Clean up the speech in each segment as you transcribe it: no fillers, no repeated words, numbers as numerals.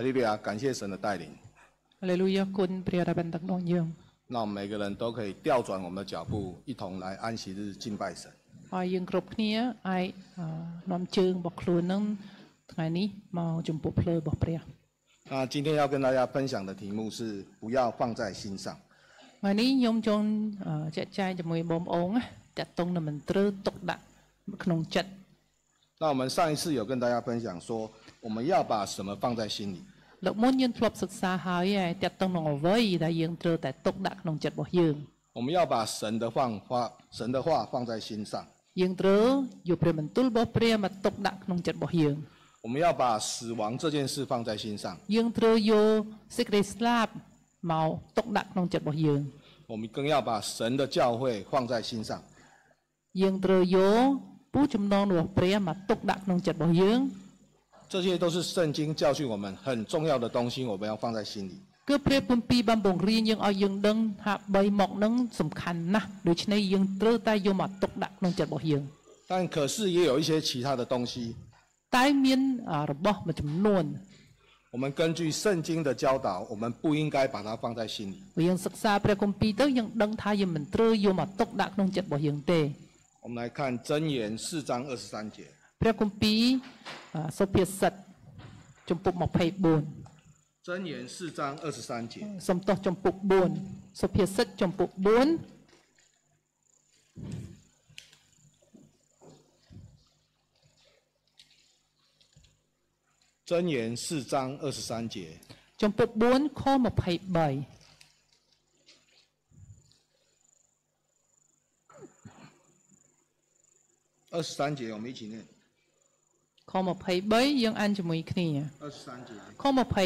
哈利路亚，感谢神的带领。 哈利路亚，คุณพระราบันตักน้องយើង那我们每个人都可以调转我们的脚步，一同来安息日敬拜神。 ហើយយើងគ្រប់គ្នាអាចនាំជើងរបស់ខ្លួននឹងថ្ងៃនេះមកចំពោះភ្លើរបស់ព្រះ那今天要跟大家分享的题目是不要放在心上。 ថ្ងៃនេះខ្ញុំចង់ចែកចាយជាមួយបងប្អូនណាតាក់ទងនឹងមិនត្រូវទុកដាក់ក្នុងចិត្ត那我们上一次有跟大家分享说，我们要把什么放在心里。 លោកមុនយើងធ្លាប់សិក្សាហើយតាក់ទងនឹងអ្វីដែលយើងត្រូវតែទុកដាក់ក្នុងចិត្តរបស់យើង我们要把神的话放在心上。 យើងត្រូវយកព្រះបន្ទូលរបស់ព្រះមកទុកដាក់ក្នុងចិត្តរបស់យើង我们要把死亡这件事放在心上。 យើងត្រូវយកសេចក្តីស្លាប់មកទុកដាក់ក្នុងចិត្តរបស់យើង我们更要把神的教会放在心上。 យើងត្រូវយកពូចំណងរបស់ព្រះមកទុកដាក់ក្នុងចិត្តរបស់យើង这些都是圣经教训我们很重要的东西，我们要放在心里。 គឺព្រះគម្ពីរបានបង្រៀនយើងឲ្យយើងដឹងថា3មុខនឹងសំខាន់ណាស់ដូច្នេះយើងត្រូវតែយកមកទុកដាក់ក្នុងចិត្តរបស់យើង但可是也有一些其他的东西， តែមានរបស់មួយចំនួន我们根据圣经的教导，我们不应该把它放在心里。 យើងសិក្សាព្រះគម្ពីរទៅយើងដឹងថាយើងមិនត្រូវយកមកទុកដាក់ក្នុងចិត្តរបស់យើងទេ我们来看箴言4章23节。 ព្រះគម្ពីរសុភាសិតចំពុក24 箴言4章23节。 សំទោសចំពុក4សុភាសិតចំពុក4 箴言4章23节。 ចំពុក4ខ23 23节，我们一起念。 ខ23យើងអានជាមួយគ្នា 23节。 ខ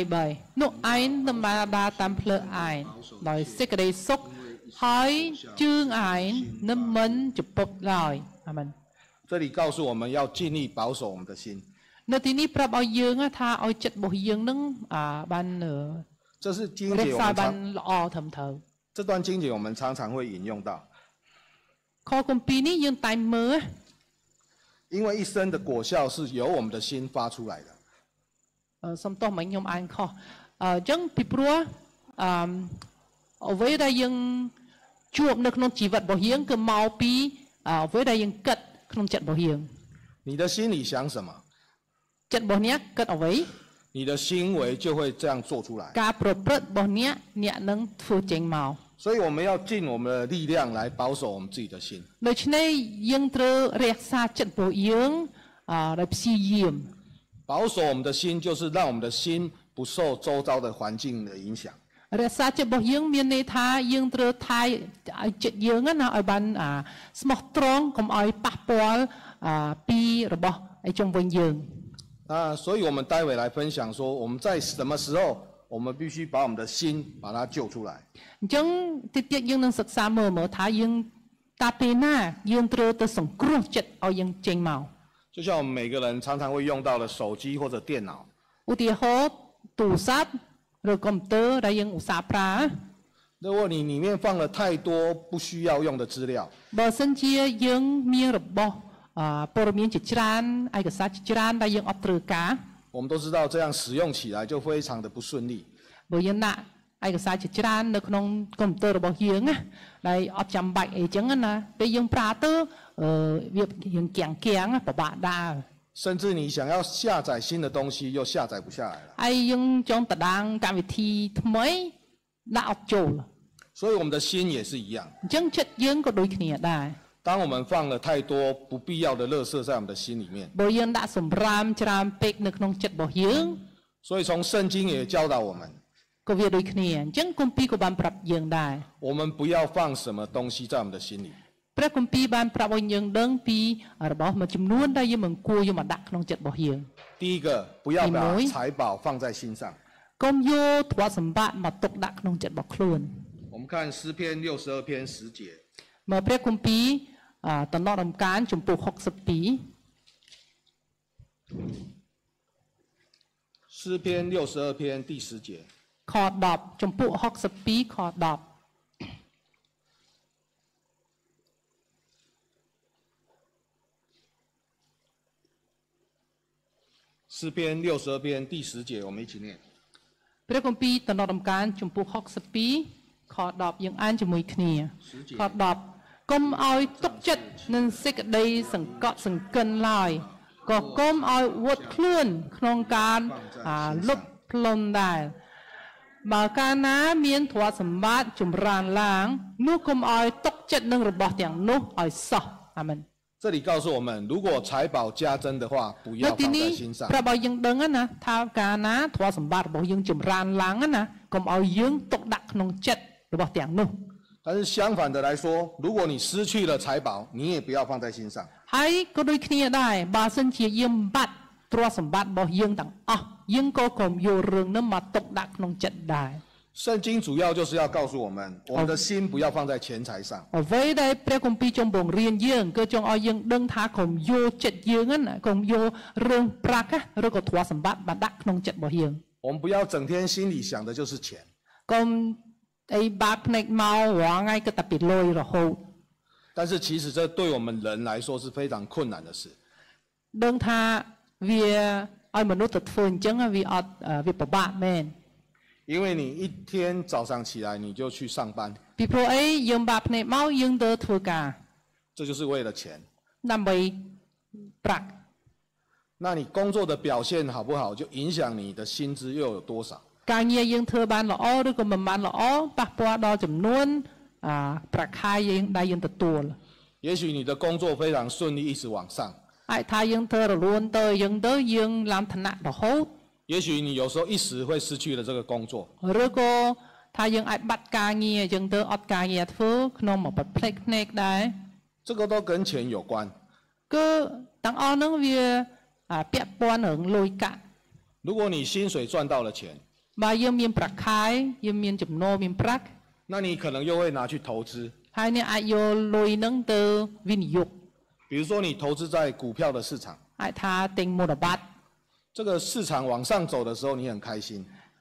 23នោះឯងដំណើរដើរតាមផ្លូវឯងដោយសេចក្តីសុខហើយជើងឯងនឹងមិនចំពុកឡើយអាមែន这里告诉我们要尽力保守我们的心。 នៅទីនេះប្រាប់ឲ្យយើងថាឲ្យចិត្តរបស់យើងនឹងបាន这是经រ节，我ក្សា们បាន常ល្អត្រឹមត្រូវ这段经节我们常常会引用到， ខគម្ពីរនេះយើងតែងមើល因为一生的果效是由我们的心发出来的。 សំទោសមិញខ្ញុំអានខុសអញ្ចឹងពីព្រោះអ្វីដែលយើងជួបនៅក្នុងជីវិតរបស់យើងគឺមកពីអ្វីដែលយើងគិតក្នុងចិត្តរបស់យើង你的心里想什么， ចិត្តរបស់អ្នកគិតអ្វី你的行为就会这样做出来。 ការប្រព្រឹត្តរបស់អ្នកនឹងធ្វើចេញមក所以我们要尽我们的力量来保守我们自己的心。 ដូច្នេះយើងត្រូវរក្សាចិត្តរបស់យើងដោយព្យាយាម保守我们的心，就是让我们的心不受周遭的环境的影响。 រក្សាចិត្តរបស់យើងមានន័យថាយើងត្រូវថែឲ្យចិត្តយើងណាឲ្យបានស្មោះត្រង់កុំឲ្យប៉ះពាល់ពីរបស់ឯជុំវិញយើង所以我们待会来分享说，我们在什么时候，我们必须把我们的心把它救出来。 អញ្ចឹងតិចទៀតយើងនឹងសិក្សាមើលថាយើងតាពេលណាយើងត្រូវទៅសង្គ្រោះចិត្តឲ្យយើងចេញមក就像我们每个人常常会用到的手机或者电脑， ឧទាហរណ៍ទូរស័ព្ទឬកុំព្យូទ័រដែលយើងឧស្សាហ៍ប្រើ如果你里面放了太多不需要用的资料， បើសិនជាយើងមានរបស់ព័ត៌មានជាច្រើនឯកសារជាច្រើនដែលយើងអត់ត្រូវការ我们都知道这样使用起来就非常的不顺利。 បើយើងដាក់ឯកសារជាច្រើននៅក្នុងកុំព្យូទ័ររបស់យើងណាដែលអត់ចាំបាច់អីចឹងណាពេលយើងប្រើទៅវាយើងកៀងពិបាកដើរ甚至你想要下载新的东西，又下载不下来了。 ហើយយើងចង់តដាងកម្មវិធីថ្មីដាក់អត់ចូល所以我们的心也是一样， អញ្ចឹងចិត្តយើងក៏ដូចគ្នាដែរ当我们放了太多不必要的垃圾在我们的心里面， បើយើងដាក់សម្រាមច្រើនពេកនៅក្នុងចិត្តរបស់យើង所以从圣经也教导我们， ក៏វាដូចគ្នាអញ្ចឹងគម្ពីរក៏បានប្រាប់យើងដែរ我们不要放什么东西在我们的心里。 ព្រះគម្ពីរបានប្រាប់ឲ្យយើងដឹងពីរបស់មួយចំនួនដែលយើងមិនគួរយកមកដាក់ក្នុងចិត្តរបស់យើង第一个，不要把财宝放在心上。 កុំយកទ្រព្យសម្បត្តិមកទុកដាក់ក្នុងចិត្តរបស់ខ្លួន我们看诗篇62篇10节， មើលព្រះគម្ពីរតំណរំកានចំពោះ62 诗篇62篇第10节。 ខ10ចំពោះ62ខ10 诗篇62篇第10节，我们一起念。 ព្រះគម្ពីរតំណដំណការជំពូក62ខ10យើងអានជាមួយគ្នាខ10កុំឲ្យទុកចិត្តនឹងសេចក្តីសង្កត់សង្កិនឡើយក៏កុំឲ្យវត់ខ្លួនក្នុងការលុបផ្លន់ដែរបើកាលណាមានទ្រព្យសម្បត្តិចម្រើនឡើងនោះកុំឲ្យទុកចិត្តនឹងរបស់ទាំងនោះឲ្យសោះអាមែន这里告诉我们，如果财宝加增的话，不要放在心上。 ប្រាប់ឲ្យយើងដឹងណាថាកាលណាទ្រព្យសម្បត្តិរបស់យើងចម្រើនឡើងណាកុំឲ្យយើងទុកដាក់ក្នុងចិត្តរបស់ទាំងនោះ但是相反的来说，如果你失去了财宝，你也不要放在心上。 ហើយក៏ដូចគ្នាដែរបើសិនជាយើងបាត់ទ្រព្យសម្បត្តិរបស់យើងទាំងអស់យើងក៏កុំយករឿងនោះមកទុកដាក់ក្នុងចិត្តដែរ圣经主要就是要告诉我们，我们的心不要放在钱财上。 អ្វីដែលព្រះគម្ពីរចំបងរៀនយើងគឺចង់ឲ្យយើងដឹងថាកុំយកចិត្តយើងណាកុំយករឿងប្រាក់ឬក៏ទ្រព្យសម្បត្តិមកដាក់ក្នុងចិត្តរបស់យើង我们不要整天心里想的就是钱。 កុំអីបាត់ភ្នែកមករាល់ថ្ងៃគិតតែពីលុយរហូត但是其实这对我们人来说是非常困难的事。 ដឹងថាវាឲ្យមនុស្សទៅធ្វើអញ្ចឹងវាអត់វាពិបាកមែន因为你一天早上起来你就去上班， ពីព្រោះអីយើងបាក់ភ្នែកមកយើងទៅធ្វើការ这就是为了钱。 ដើម្បីប្រាក់那你工作的表现好不好，就影响你的薪资又有多少。 ការងារយើងធ្វើបានល្អឬក៏មិនបានល្អប៉ះពាល់ដល់ចំនួនប្រាក់ខែយើងដែលយើងទទួល也许你的工作非常顺利一直往上អាចថាយើងធ្វើរលូនទៅយើងឡើងឋានៈរហូត也许你有时候一时会失去了这个工作ឬក៏ថាយើងអាចបាត់ការងារយើងទៅអត់ការងារធ្វើក្នុងមួយប្រភេទភ្នែកដែរ这个都跟钱有关គឺទាំងអស់ហ្នឹងវាពាក់ព័ន្ធនឹងលុយកាក់如果你薪水赚到了钱បើយើងមានប្រាក់ខែយើងមានចំណូលមានប្រាក់那你可能又会拿去投资ហើយអ្នកអាចយកលុយហ្នឹងទៅវិនិយោគ比如说你投资在股票的市场អាចថាទិញមូលបត្រ这个市场往上走的时候你很开心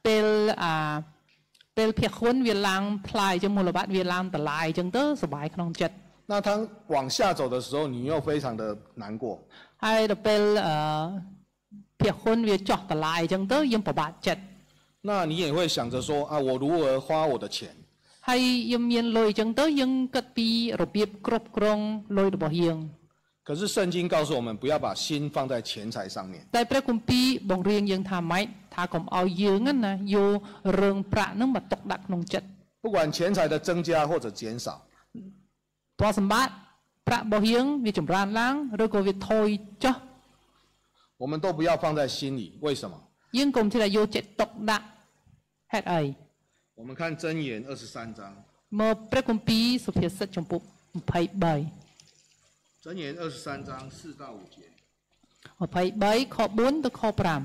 ពេលភាគហ៊ុនវាឡើងថ្លៃជាងមូលបត្រវាឡើងតម្លៃអញ្ចឹងទៅសុបាយក្នុងចិត្ត那它往下走的时候你又非常的难过ហើយដល់ពេលភាគហ៊ុនវាចុះតម្លៃអញ្ចឹងទៅយើងពិបាកចិត្ត那你也会想着说啊我如何花我的钱ហើយយើងមានលុយអញ្ចឹងទៅយើងគិតពីរបៀបគ្រប់គ្រងលុយរបស់យើង可是圣经告诉我们不要把心放在钱财上面តែព្រះគម្ពីរបង្រៀនយើងថាម៉េចថាកុំឲ្យយើងណាយករឿងប្រាក់ហ្នឹងមកទុកដាក់ក្នុងចិត្ត不管钱财的增加或者减少ទ្រព្យសម្បត្តិប្រាក់របស់យើងវាចម្រើនឡើងឬក៏វាថយចុះ我们都不要放在心里为什么យើងកុំថាយកចិត្តទុកដាក់ហេតុអី我们看箴言23章មកព្រះគម្ពីរសុភាសិតចំពុក23 箴言23章4到5节 23ខ4ទៅខ5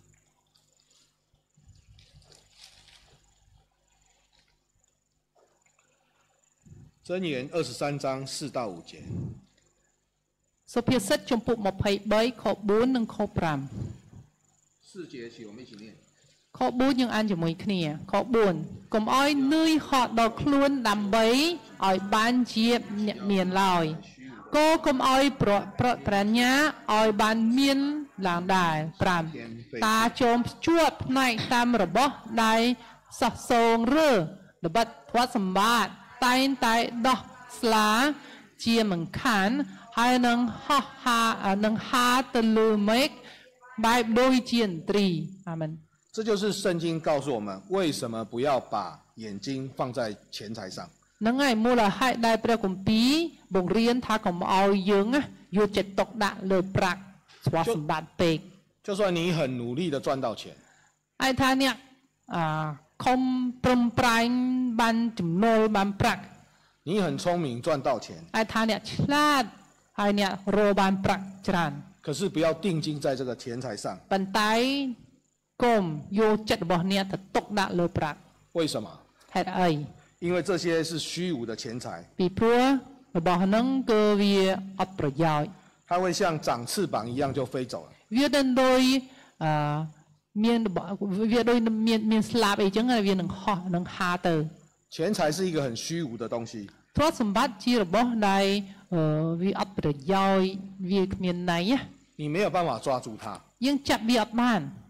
箴言23章4到5节សុភាសិតចំពុក23ខ4និងខ5 4节起我们一起念ខ4យើងអានជាមួយគ្នាខ4កុំឲ្យនឿយហត់ដល់ខ្លួនដើម្បីឲ្យបានជាអ្នកមានឡើយក៏កុំឲ្យប្រាជ្ញាឲ្យបានមានឡើងដែរ5តាចោមជួបផ្នែកតាមរបស់ដែលសោះសងរើល្បិតទ្រព្យសម្បត្តិតែងតែដោះស្លាជាមិនខានហើយនឹងហោះនឹងហាទៅលើមេឃបែបដូចជាឥន្ទ្រីអាមែន这就是圣经告诉我们为什么不要把眼睛放在钱财上ហ្នឹងហើយមូលហេតុដែលព្រះគម្ពីរបង្រៀនថាកុំឲ្យយើងយកចិត្តទុកដាក់លើប្រាក់ទ្រព្យសម្បត្តិពេក就算你很努力的赚到钱ហើយថាអ្នកខំប្រឹងប្រែងបានចំណូលបានប្រាក់你很聪明赚到钱ហើយថាអ្នកឆ្លាតហើយអ្នករកបានប្រាក់ច្រើន可是不要定睛在这个钱财上ប៉ុន្តែកុំយកចិត្តរបស់អ្នកទៅទុកដាក់លើប្រាក់为什么ហេតុអី因为这些是虚无的钱财ពីព្រោះរបស់ហ្នឹងគឺវាអត់ប្រយោជន៍它会像长翅膀一样就飞走了វាដូចមានវាដូចមានស្លាបអីចឹងវានឹងហោះនឹងហាទៅ钱财是一个很虚无的东西ទ្រព្យសម្បត្តិជារបស់ដែលវាអត់ប្រយោជន៍វាគ្មានន័យ你没有办法抓住它យើងចាប់វាអត់បាន你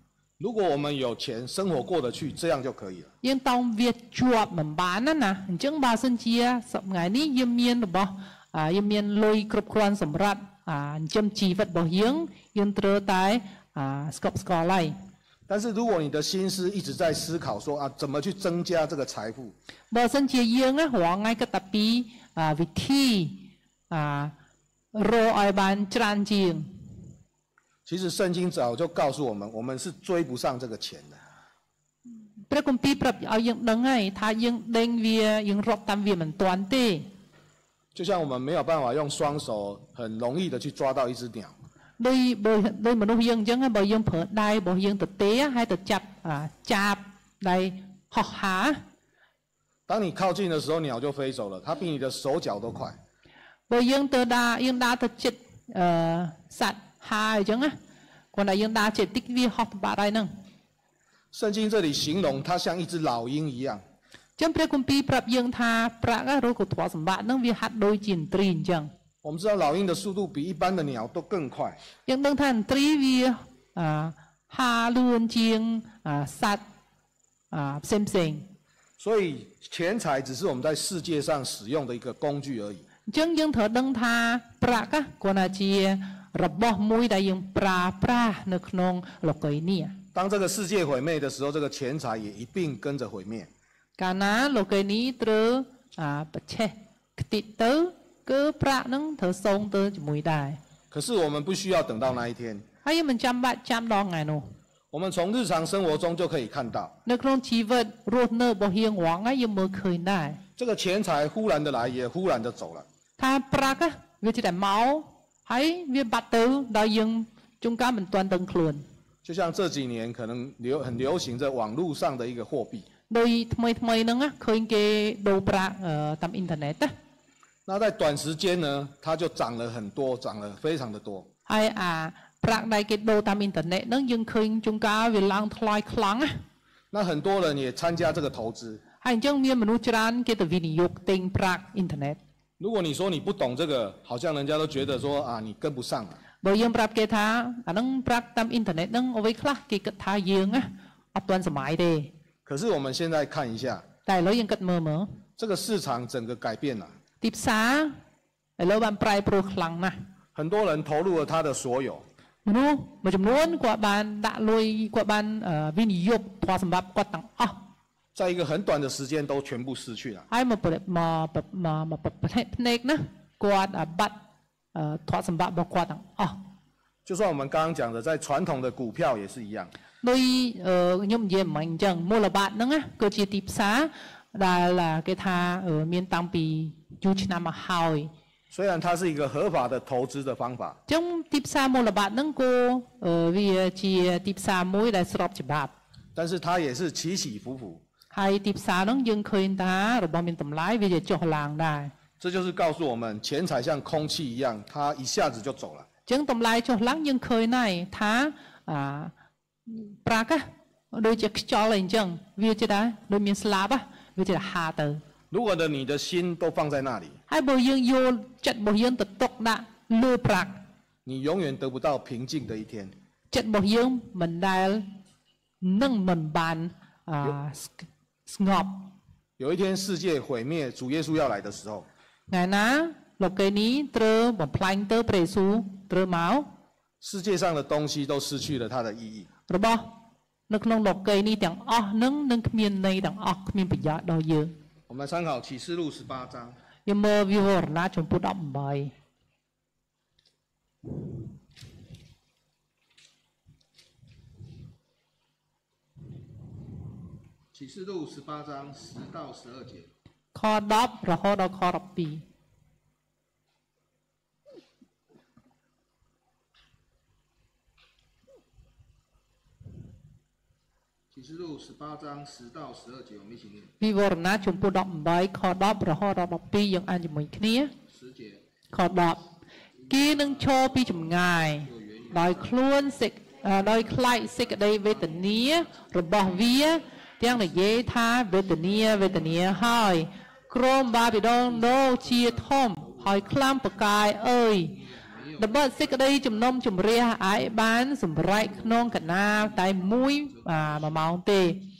如果我们有钱，生活过得去，这样就可以了。 យើងតោងវាជាប់មិនបានណាអញ្ចឹងបើសិនជាសប្តាហ៍នេះយើងមានរបស់យើងមានលុយគ្រប់គ្រាន់សម្រាប់ចិញ្ចឹមជីវិតរបស់យើងត្រូវតែស្កប់ស្កល់ហើយ但是如果你的心思一直在思考说怎么去增加这个财富， បើសិនជាយើងរាល់ថ្ងៃគិតតែពីវិធីរកឲ្យបានច្រើនជាង其实圣经早就告诉我们，我们是追不上这个钱的。 ព្រះគម្ពីរប្រាប់ឲ្យយើងដឹងហើយថាយើងដេញវាយើងរកតាមវាមិនទាន់ទេ就像我们没有办法用双手很容易的去抓到一只鸟。 ដោយមនុស្សយើងអញ្ចឹងបើយើងប្រើដៃរបស់យើងទៅទេហើយទៅចាប់ដៃហោះហើរ当你靠近的时候，鸟就飞走了，它比你的手脚都快。 បើយើងដើរទៅជិតសត្វហើរអញ្ចឹងគាត់ថាយើងដើរជិតតិចវាហោះទៅបាត់ហើយហ្នឹង圣经这里形容它像一只老鹰一样。 ចឹងព្រះគម្ពីរប្រាប់យើងថាប្រាក់ឬក៏ទ្រព្យសម្បត្តិហ្នឹងវាហាក់ដូចជាឥន្ទ្រីអញ្ចឹង我们知道老鹰的速度比一般的鸟都更快。 យើងដឹងថាឥន្ទ្រីវាហើរលឿនជាងសត្វផ្សេង所以钱财只是我们在世界上使用的一个工具而已。 អញ្ចឹងយើងត្រូវដឹងថាប្រាក់គ្រាន់តែជារបស់មួយដែលយើងប្រើប្រាស់នៅក្នុងលោកីយ៍នេះ当这个世界毁灭的时候，这个钱财也一并跟着毁灭。 កាលណាលោកីយ៍នេះត្រូវប្រឆេះខ្ទេចទៅគឺប្រាក់នឹងត្រូវសងទៅជាមួយដែរ可是我们不需要等到那一天。 ហើយយើងមិនចាំបាច់ចាំដល់ថ្ងៃនោះ我们从日常生活中就可以看到នៅក្នុងជីវិតរស់នៅរបស់យើងរាល់ថ្ងៃយើងមើលឃើញដែរ这个钱财忽然的来也忽然的走了ថាប្រាក់វាជាតែមកហើយវាបាត់ទៅដល់យើងជួនកាលមិនទាន់ដឹងខ្លួន就像这几年可能很流行在网络上的一个货币ដោយថ្មីហ្នឹងឃើញគេដូរប្រាក់តាមអ៊ីនធឺណិត那在短时间呢它就涨了很多涨了非常的多ហើយប្រាក់ដែលគេដូរតាមអ៊ីនធឺណិតហ្នឹងយើងឃើញជួនកាលវាឡើងថ្លៃខ្លាំង那很多人也参加这个投资ហើយអញ្ចឹងមានមនុស្សច្រើនគេទៅវិនិយោគទិញប្រាក់អ៊ីនធឺណិត如果你说你不懂这个好像人家都觉得说你跟不上了បើយើងប្រាប់គេថាអាហ្នឹងប្រាប់តាមអ៊ីនធឺណិតហ្នឹងអ្វីខ្លះគេគិតថាយើងអត់ទាន់សម័យទេ可是我们现在看一下តែឥឡូវយើងគិតមើល这个市场整个改变了ទីផ្សារឥឡូវបានប្រែប្រួលខ្លាំងណាស់很多人投入了他的所有មនុស្សមួយចំនួនគាត់បានដាក់លុយគាត់បានវិនិយោគទ្រព្យសម្បត្តិគាត់ទាំងអស់在一个很短的时间都全部失去了ហើយមកភ្នែកណាគាត់បាត់ទ្រព្យសម្បត្តិរបស់គាត់ទាំងអស់就算我们刚刚讲的在传统的股票也是一样ដោយខ្ញុំនិយាយមិនអញ្ចឹងមូលបត្រហ្នឹងគឺជាទីផ្សារដែលគេថាមានតាំងពីយូរឆ្នាំមកហើយ虽然它是一个合法的投资的方法ចឹងទីផ្សារមូលបត្រហ្នឹងក៏វាជាទីផ្សារមួយដែលស្របច្បាប់但是它也是起起伏伏ហើយទីផ្សារហ្នឹងយើងឃើញថារបស់មានតម្លៃវាจะចុះឡើងដែរ这就是告诉我们钱财像空气一样它一下子就走了ចឹងតម្លៃចុះឡើងយើងឃើញដែរថាប្រាក់ដូចជាខ្យល់អីចឹងវាជាដែរដូចមានស្លាបវាជាហាទៅ如果你的心都放在那里ហើយបើយើងយកចិត្តរបស់យើងទៅទុកដាក់លើប្រាក់你永远得不到平静的一天ចិត្តរបស់យើងមិនដែលនឹងមិនបានស្ងប់有一天世界毁灭主耶稣要来的时候ថ្ងៃណាលោកីនេះត្រូវបំផ្លាញទៅព្រះយេស៊ូវត្រូវមក世界上的东西都失去了它的意义របស់នៅក្នុងលោកីនេះទាំងអស់នឹងគ្មានន័យទាំងអស់គ្មានប្រយោជន៍ដល់យើង我们来参考启示录18章យើងមើលវិវរណៈចំពោះ18 启示录18章10到12节ខ10រហូតដល់ខ12 启示录18章10到12节我们一起念វិវរណៈចំពោះ18ខ10រហូតដល់12យើងអានជាមួយគ្នា 10节ខ10គេនឹងឈរពីចម្ងាយដោយខ្លួនដោយខ្លាចសេចក្តីវេទនារបស់វាទាំងនិយាយថាវេទនាហើយក្រុមបាប៊ីឡូននោះជាធំហើយខ្លាំងប្រកាយអើយដើម្បីសេចក្តីចំណុំជម្រះអាចបានសម្រេចក្នុងកណាតែមួយ1ម៉ោងទេ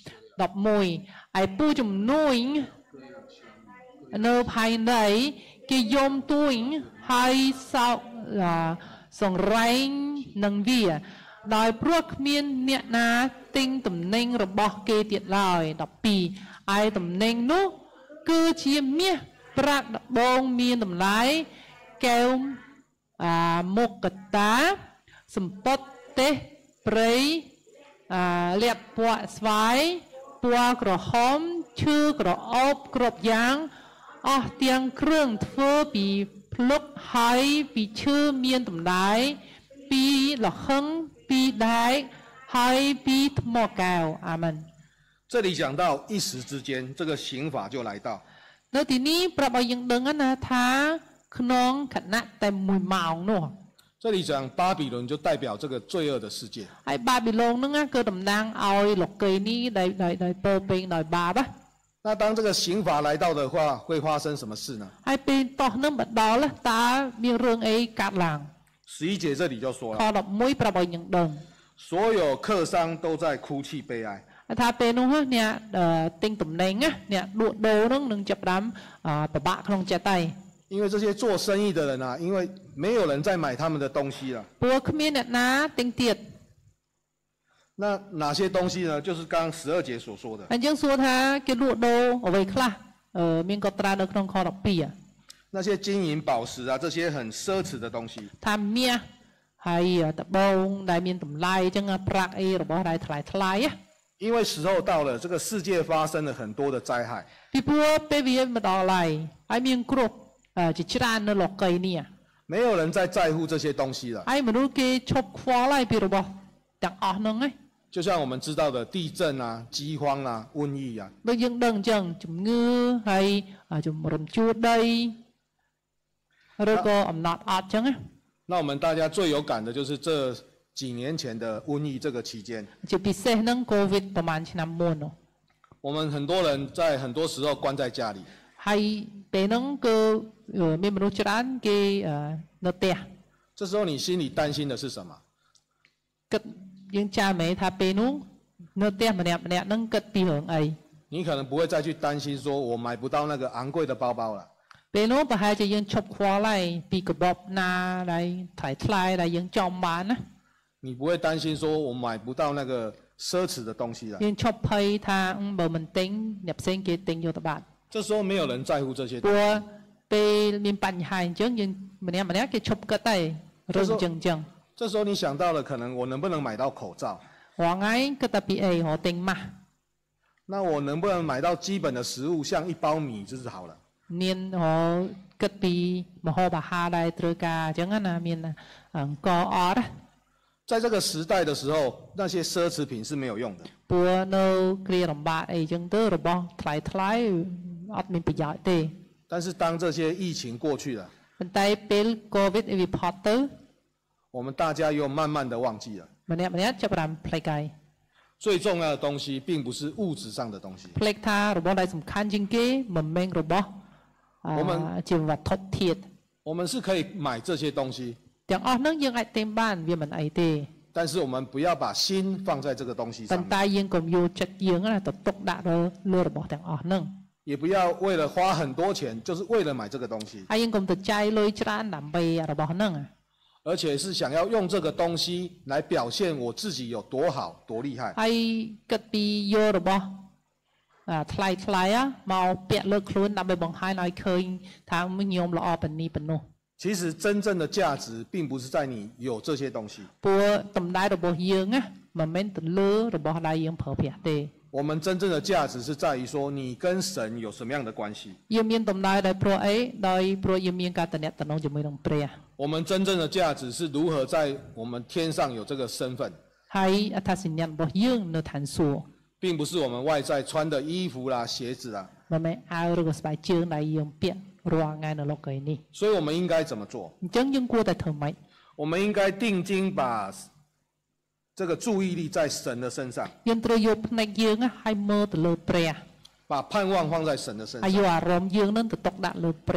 11ឯពូជំនួយនៅภายในគេយំទួញហើយសោកសង្រែងនឹងវាដោយព្រោះគ្មានអ្នកណាទិញតំណែងរបស់គេទៀតឡើយ12ឯតំណែងនោះគឺជាមាសប្រាក់ដបងមានតម្លៃកែវមុខកតាសម្ពត់ទេសព្រៃលាបពណ៌ស្វាយពណ៌ក្រហមឈើក្រអូបគ្រប់យ៉ាងអស់ទាំងគ្រឿងធ្វើពីភ្លុកហើយពីឈើមានតម្លៃពីលហឹងពីដែកហើយពីថ្មកែវអាមែន这里讲到一时之间，这个刑法就来到。 នៅទីនេះប្រាប់ឲ្យយើងដឹងណាថាក្នុងគណៈតែ1ម៉ោងនោះ这里讲巴比伦就代表这个罪恶的世界。 ហើយបាប៊ីឡូនហ្នឹងគឺតំណាងឲ្យលោកីនេះដោយពោពេញដោយបាប那当这个刑法来到的话，会发生什么事呢？ ហើយពេលតោះនឹងបដល់តើមានរឿងអីកើតឡើង 11节这里就说了。 ខ11ប្រាប់ឲ្យយើងដឹង所有客商都在哭泣悲哀。 ថាពេលនោះអ្នកទិញតំណែងអ្នកលក់ដូរហ្នឹងនឹងចាប់ផ្ដើមពិបាកក្នុងចិត្តហើយ因为这些做生意的人啊，因为没有人在买他们的东西了。 ព្រោះគ្មានអ្នកណាទិញទៀត那哪些东西呢？就是刚刚12节所说的。 អញ្ចឹងសួរថាគេលក់ដូរអ្វីខ្លះមានកត់ត្រានៅក្នុងខ12 那些金银宝石啊，这些很奢侈的东西。 ថាមាសហើយដបងដែលមានតម្លៃអញ្ចឹងប្រាក់អីរបស់ដែលថ្លៃថ្លៃ因为时候到了，这个世界发生了很多的灾害。 ពីព្រោះពេលវាមកដល់ហើយហើយមានគ្រោះជាច្រើននៅលោកីនេះ没有人再在乎这些东西了。 ហើយមនុស្សគេឈប់ខ្វល់ហើយពីរបស់ទាំងអស់ហ្នឹងឯង就像我们知道的地震啊、饥荒啊、瘟疫啊。 ដូចយើងដឹងអញ្ចឹងជំងឺហើយជំរំជួដីឬក៏អំណត់អត់អញ្ចឹង那我们大家最有感的就是这几年前的瘟疫这个期间。 ជាពិសេសហ្នឹងកូវីដប្រហែលឆ្នាំមុននោះ我们很多人在很多时候关在家里。 ហើយពេលហ្នឹងគឺមានមនុស្សច្រើនគេនៅផ្ទះ这时候你心里担心的是什么？ គិតយើងចាំមែនថាពេលនោះនៅផ្ទះម្នាក់ហ្នឹងគិតពីរឿងអី你可能不会再去担心说我买不到那个昂贵的包包了。 ពេលនោះប្រហែលជាយើងឈប់ខ្វល់ហើយពីកាបូបណាដែលថ្លៃដែលយើងចង់បានណា你不会担心说我买不到那个奢侈的东西了。 យើងឈប់ភ័យថាបើមិនទិញអ្នកផ្សេងគេទិញយកទៅបាត់这时候没有人在乎这些ព្រោះពេលមានបញ្ហាអញ្ចឹងយើងម្នាក់គេឈប់គិតតែរឿងអញ្ចឹង这时候你想到了可能我能不能买到口罩រាល់ថ្ងៃគិតតែពីអីទិញម៉ាស់那我能不能买到基本的食物像一包米就是好了មានគិតពីម្ហូបអាហារដែលត្រូវការអញ្ចឹងណាមានអង្គអត់在这个时代的时候那些奢侈品是没有用的ព្រោះនៅគ្រាលំបាកអីអញ្ចឹងទៅរបស់ថ្លៃអត់មានប្រយោជន៍ទេ但是当这些疫情过去了ប៉ុន្តែពេលកូវីដវាផុតទៅ我们大家又慢慢的忘记了ម្នាក់ចាប់ផ្ដើមផ្លេចហើយ最重要的东西并不是物质上的东西ផ្លេចថារបស់ដែលសំខាន់ជាងគេមិនមែនរបស់ជាវត្ថុធាតុ我们是可以买这些东西ទាំងអស់ហ្នឹងយើងអាចទិញបានវាមិនអីទេ但是我们不要把心放在这个东西上ប៉ុន្តែយើងកុំយកចិត្តយើងណាទៅទុកដាក់លើរបស់ទាំងអស់ហ្នឹង也不要为了花很多钱就是为了买这个东西ហើយយើងកុំទៅចាយលុយច្រើនដើម្បីរបស់ហ្នឹង而且是想要用这个东西来表现我自己有多好多厉害ហើយគិតពីយករបស់ថ្លៃមកពាក់លើខ្លួនដើម្បីបង្ហាញឲ្យឃើញថាខ្ញុំល្អប៉ុណ្នេះប៉ុណ្ណោះ其实真正的价值并不是在你有这些东西ព្រោះតម្លៃរបស់យើងណាមិនមែនទៅលើរបស់ដែលយើងប្រើប្រាស់ទេ我们真正的价值是在于说你跟神有什么样的关系យើងមានតម្លៃដោយព្រោះអីដោយព្រោះយើងមានការតំណែងជាមួយនឹងព្រះ我们真正的价值是如何在我们天上有这个身份ហើយអត្តសញ្ញាណរបស់យើងនៅឋានសួគ៌并不是我们外在穿的衣服啦鞋子啦មិនមែនអាវឬក៏ស្បែកជើងដែលយើងពាក់រាល់ថ្ងៃនៅលោកីនេះ所以我们应该怎么做អញ្ចឹងយើងគួរតែធ្វើម៉េច我们应该定睛把这个注意力在神的身上យើងត្រូវយកភ្នែកយើងឲ្យមើលទៅលើព្រះ把盼望放在神的身上ហើយយកអារម្មណ៍យើងនឹងទៅទុកដាក់លើព្រះ我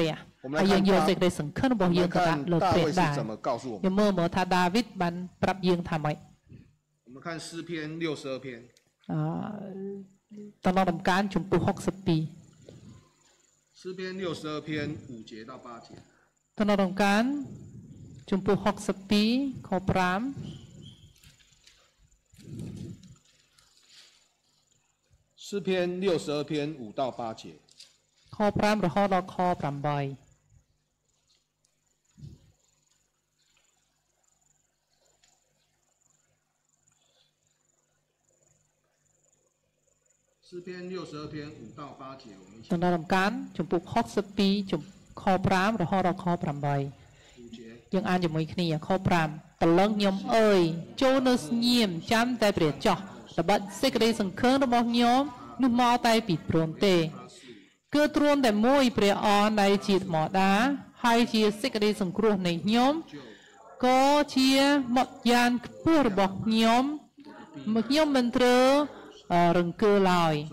我们ហើយយើង来យក看សេចក្តីសង្ឃឹមរបស់យើងទៅដាក់លើ大ព្រះ卫是ដែរ怎么告诉我យើ们。 ងមើលមើលថាដាវីតបានប្រាប់យើងថាម៉េច我们看诗篇62篇， តំណដំកើងជំពូក62 诗篇62篇5节到8节。 តំណដំកើងជំពូក62ខ5 诗篇62篇5到8节。 ខ5រហូតដល់ខ8 诗篇62篇5到8节，我们一起តំណដំកើងជំពូក62ជំខ5រហូតដល់ខ8 5节。 យើងអានជាមួយគ្នាខ5តលឹងខ្ញុំអើយចូលនៅស្ងៀមចាំតែព្រះចោះល្បិចសេចក្តីសង្ឃឹមរបស់ខ្ញុំនោះមកតែពីព្រមទេ គឺទ្រាំតែមួយព្រះអរដែលជាធម្មតាហើយជាសេចក្តីសង្គ្រោះនៃខ្ញុំក៏ជាមកយ៉ាងខ្ពស់របស់ខ្ញុំមិនត្រូវរង្គើឡើយ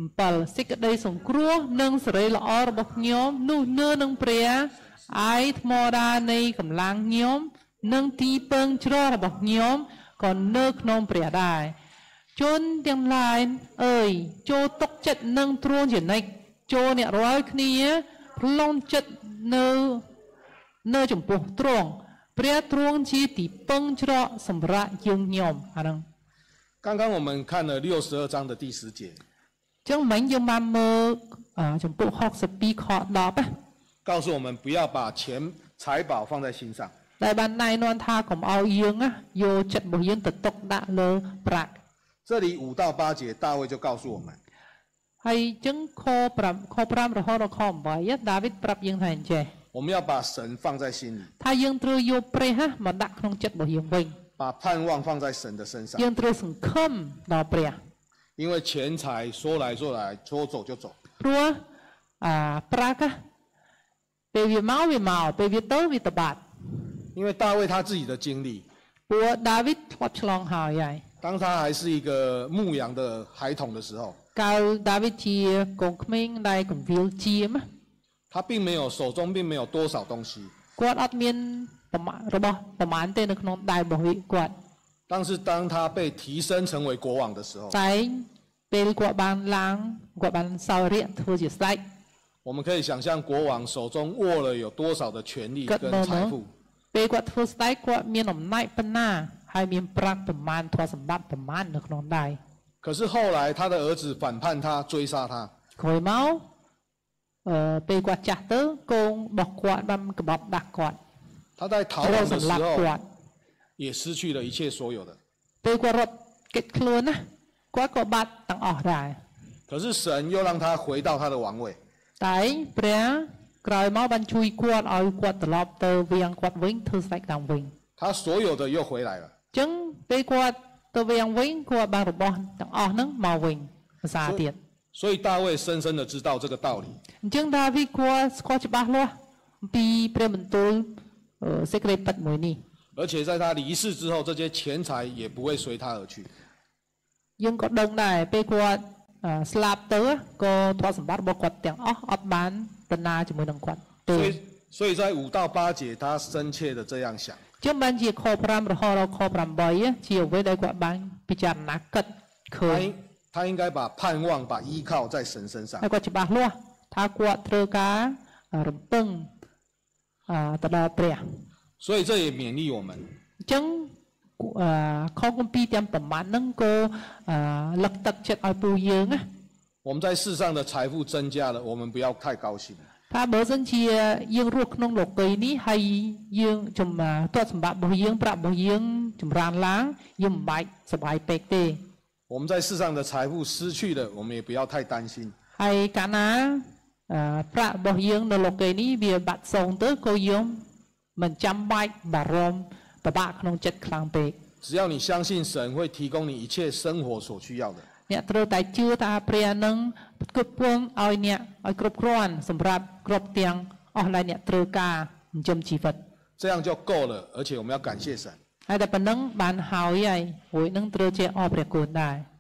7 សេចក្តីសង្គ្រោះនិងសេរីល្អរបស់ខ្ញុំនោះនៅនឹងព្រះឯធម្មតានៃកម្លាំងខ្ញុំនិងទីពឹងជ្រករបស់ខ្ញុំក៏នៅក្នុងព្រះដែរជនទាំងឡាយអើយចូលຕົកចិត្តនឹងទ្រង់ជានិច្ចចូលអ្នករាល់គ្នាប្រឡងចិត្តនៅចំពោះទ្រង់ព្រះទ្រង់ជាទីពឹងជ្រកសម្រាប់យើងខ្ញុំអាហ្នឹង刚刚我们看了62章的第10节， ចឹងមិញយើងបានមើលចំពោះ62ខ10 告诉我们不要把钱财宝放在心上。 ដែលបានណែនាំថាកុំឲ្យយើងយកចិត្តរបស់យើងទៅទុកដាក់លើប្រាក់这里5到8节，大卫就告诉我们， ហើយចឹងខ5រហូតដល់ខ8ដាវីតប្រាប់យើងថាអញ្ចេះ我们要把神放在心里， ថាយើងត្រូវយកព្រះមកដាក់ក្នុងចិត្តរបស់យើងវិញ把盼望放在神的身上。 យើងត្រូវសង្ឃឹមដល់ព្រះ因为钱财说来说来，说走就走。 ព្រោះប្រាក់ពេលវាមកពេលវាទៅវាទៅបាត់因为大卫他自己的经历， ព្រោះដាវីតធ្លាប់ឆ្លងហើយ当他还是一个牧羊的孩童的时候， កាលដាវីតជាកូនក្មេងដែលកង្វៀលជាម他并没有手中并没有多少东西， គាត់អត់មានរបស់ប្រមាណទេនៅក្នុងដៃរបស់គាត់但是当他被提升成为国王的时候， តែពេលគាត់បានឡើងគាត់បានសោយរាជ្យធ្វើជាស្ដេច我们可以想象国王手中握了有多少的权力跟财富。 ពេលគាត់ធ្វើស្ដេចគាត់មានអំណាចប៉ុណ្ណាហើយមានប្រាក់ប្រមាណទ្រព្យសម្បត្តិប្រមាណនៅក្នុងដៃ可是后来他的儿子反叛他，追杀他， ក្រោយមកពេលគាត់ចាស់ទៅកូនរបស់គាត់បានក្បត់ដាក់គាត់他在逃ត្រូវ亡的សម្时លាប់候គាត់也失去了一切所有的。 ពេលគាត់រត់គេចខ្លួនណាគាត់ក៏បាត់ទាំងអស់ដែរ可是神又让他回到他的王位， តែព្រះក្រោយមកបានជួយគាត់ឲ្យគាត់ត្រឡប់ទៅវាំងគាត់វិញធ្វើស្ដេចឡើងវិញ他所有的又回来了。 អញ្ចឹងពេលគាត់ទៅវាំងវិញគាត់បានរបស់ទាំងអស់ហ្នឹងមកវិញភាសាទៀត所以大卫深深的知道这个道理。 អញ្ចឹងដាវីតគាត់ស្គាល់ច្បាស់លាស់អំពីព្រះបន្ទូលសេចក្តីពិតមួយនេះ而且在他离世之后，这些钱财也不会随他而去。 យើងក៏ដឹងដែរពេលគាត់ស្លាប់ទៅក៏ទ្រព្យសម្បត្តិរបស់គាត់ទាំងអស់អត់បានដំណើរជាមួយនឹងគាត់ទេ所以在5到8节，他深切的这样想。 ចឹងបានជាខ5រហូតដល់ខ8ជាអ្វីដែលគាត់បានពិចារណាគិតឃើញ他应该把盼望、把依靠在神身上。 ហើយគាត់ច្បាស់លាស់ថាគាត់ត្រូវការរំពឹងទៅដល់ព្រះ所以这也勉励我们， អញ្ចឹងខគម្ពីរទាំងប្រមាណហ្នឹងក៏លឹកទឹកចិត្តឲ្យពូយើងណា我们在世上的财富增加了，我们不要太高兴。 ថាបើសិនជាយើងរស់ក្នុងលោកីយ៍នេះហើយយើងទ្រព្យសម្បត្តិរបស់យើងប្រាក់របស់យើងចម្រើនឡើងយើងមិនបាច់សប្បាយពេកទេ我们在世上的财富失去了，我们也不要太担心。 ហើយកាលណាប្រាក់របស់យើងនៅលោកីយ៍នេះវាបាត់សូន្យទៅក៏យើងមិនចាំបាច់បារម្ភពិបាកក្នុងចិត្តខ្លាំងពេក只要你相信神会提供你一切生活所需要的， អ្នកត្រូវតែជឿថាព្រះនឹងគ្រប់គ្រងឲ្យអ្នកឲ្យគ្រប់គ្រាន់សម្រាប់គ្រប់ទាំងអស់ដែលអ្នកត្រូវការចិញ្ចឹមជីវិត这样就够了。而且我们要感谢神。 ហើយតែប៉ុណ្ណឹងបានហើយរួចនឹងត្រូវជាអរព្រះគុណដែរ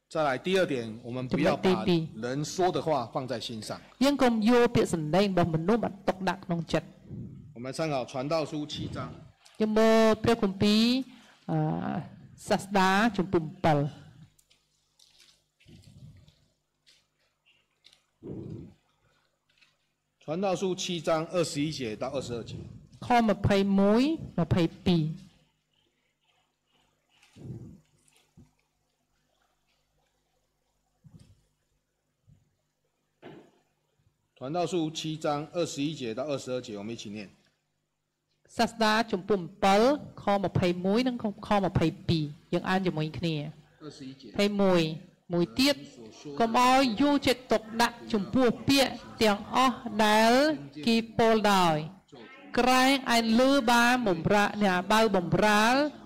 再来第二点，我们不要把人说的话放在心上。 យើងកុំយកពាក្យសម្ដីរបស់មនុស្សមកទុកដាក់ក្នុងចិត្ត我们参考传道书7章。 យើងមើលព្រះគម្ពីរសាស្តាជំពូក7 传道书7章21节到22节。 ខ21 22 传道书7章21节到22节，我们一起念。 សាស្តាជំពូក7ខ21និងខ22យើងអានជាមួយគ្នា 21节。 21 មួយទៀតកុំឲ្យយកចិត្តទុកដាក់ចំពោះពាក្យទាំងអស់ដែលគេពោលដោយក្រែងឯលឺបានបំរើអ្នកបើបំរើ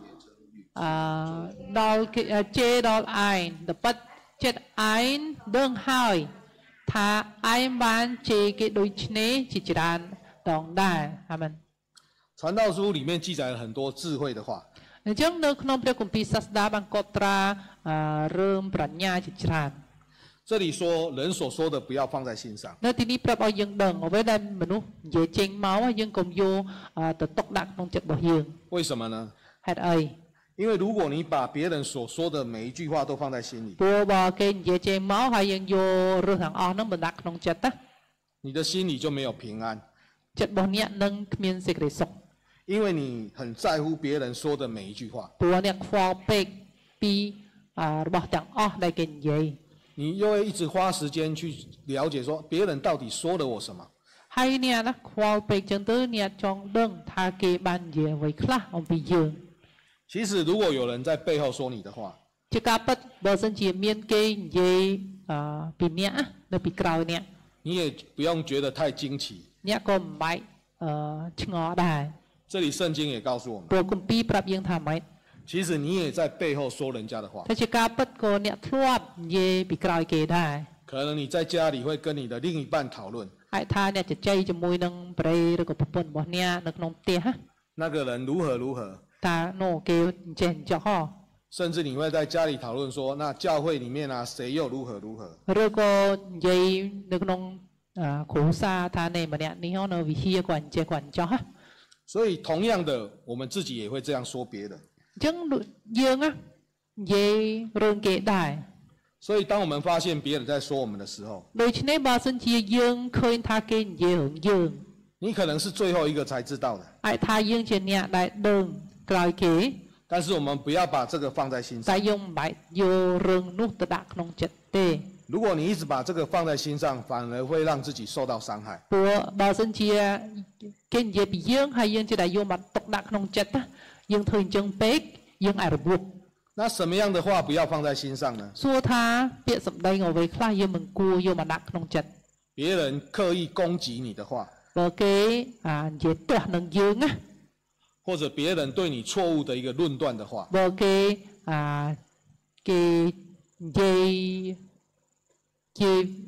ដល់គេជេរដល់ឯងតែពិតចិត្តឯងដឹងហើយថាឯងបានជេរគេដូចនេះជាច្រើនដងដែរអាមែន传道书里面记载了很多智慧的话。 អញ្ចឹងនៅក្នុងព្រះគម្ពីរសាស្តាបានកត់ត្រារឿងប្រាជ្ញាជាច្រើន这里说人所说的不要放在心上。 នៅទីនេះប្រាប់ឲ្យយើងដឹងអ្វីដែលមនុស្សនិយាយចេញមកយើងកុំយកទៅទុកដាក់ក្នុងចិត្តរបស់យើង为什么呢？ ហេតុអី因为如果你把别人所说的每一句话都放在心里， ព្រោះបើគេនិយាយចេញមកហើយយើងយករឿងទាំងអស់ហ្នឹងមកដាក់ក្នុងចិត្តណា你的心里就没有平安， ចិត្តរបស់អ្នកនឹងគ្មានសេចក្តីសុខ因为你很在乎别人说的每一句话。 ព្រោះអ្នកខ្វល់ពេកពីរបស់ទាំងអស់ដែលគេនិយាយ你又会一直花时间去了解说别人到底说了我什么。 ហើយអ្នកណាខ្វល់ពេកចឹងទៅអ្នកចង់ដឹងថាគេបាននិយាយអ្វីខ្លះអំពីយើង其实如果有人在背后说你的话， ជាការពិតបើសិនជាមានគេនិយាយពីអ្នកនៅពីក្រោយអ្នក你也不用觉得太惊奇。 អ្នកក៏មិនបាច់ឆ្ងល់ដែរ这里圣经也告诉我们， ព្រោះគម្ពីរប្រាប់យើងថាម៉េច其实你也在背后说人家的话。 តែជាការពិតក៏អ្នកធ្លាប់និយាយពីក្រោយគេដែរ可能你在家里会跟你的另一半讨论， ហើយថាអ្នកជជែកជាមួយនឹងប្រិយឬក៏ប្រពន្ធរបស់អ្នកនៅក្នុងផ្ទះ那个人如何如何， ថានោះគេអញ្ចេះអញ្ចោះ甚至你会在家里讨论说，那教会里面啊，谁又如何如何。 ឬក៏និយាយនៅក្នុងគ្រួសារថានេះម្នាក់នេះនៅវិហារក៏អញ្ចេះក៏អញ្ចោះ所以同样的，我们自己也会这样说别人。 អញ្ចឹងយើងនិយាយរឿងគេដែរ所以当我们发现别人在说我们的时候， ដូច្នេះបើសិនជាយើងឃើញថាគេនិយាយរឿងយើង你可能是最后一个才知道的， អាចថាយើងជាអ្នកដែលដឹងក្រោយគេ但是我们不要把这个放在心តែ上。 យើងមិនបាច់យករឿងនោះទៅដាក់ក្នុងចិត្តទេ如果你一直把这个放在心上，反而会让自己受到伤害。 ព្រោះបើសិនជាគេនិយាយពីយើងហើយយើងជាតែយកមកទុកដាក់ក្នុងចិត្តយើងធ្វើអញ្ចឹងពេកយើងអាចរបួស那什么样的话不要放在心上呢？ សួរថាពាក្យសម្ដីអ្វីខ្លះយើងមិនគួរយកមកដាក់ក្នុងចិត្ត别人刻意攻击你的话， បើគេនិយាយទាស់នឹងយើងណា或者别人对你错误的一个论断的话， បើគេគេនិយាយគេ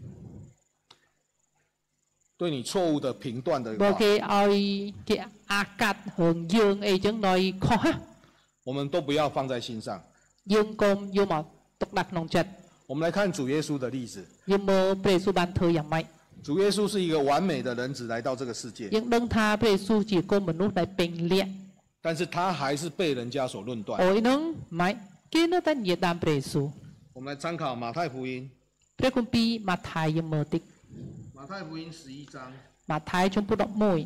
对你错误的评断的បើ话， គេឲ្យគេអាកាត់រឿងយើងអីចឹងដល់ខុស我们都不要放在心上。 យើងកុំយកមកទុកដាក់ក្នុងចិត្ត我们来看主耶稣的例子。 យើងមើលព្រះយេស៊ូវបានធ្វើយ៉ាងម៉េច主耶稣是一个完美的人子来到这个世界， យើងដឹងថាព្រះយេស៊ូវជាកូនមនុស្សដែលពេញលក្ខ但是他还是被人家所论断。 អុយហ្នឹងម៉េចគេនៅតែនិយាយតាមព្រះយេស៊ូវ我们来参考马太福音， ព្រះគម្ពីរម៉ាថាយយើងមើលតិច马太福音11章。 ម៉ាថាយជំពូក11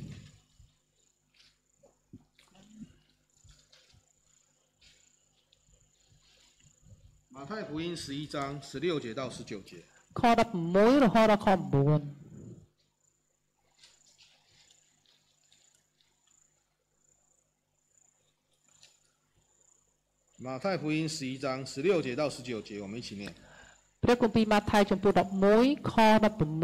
马太福音11章16节到19节。 ខ16រហូតដល់ខ9 马太福音11章16节到19节，我们一起念。 ព្រះគម្ពីរម៉ាថាយជំពូក11ខ16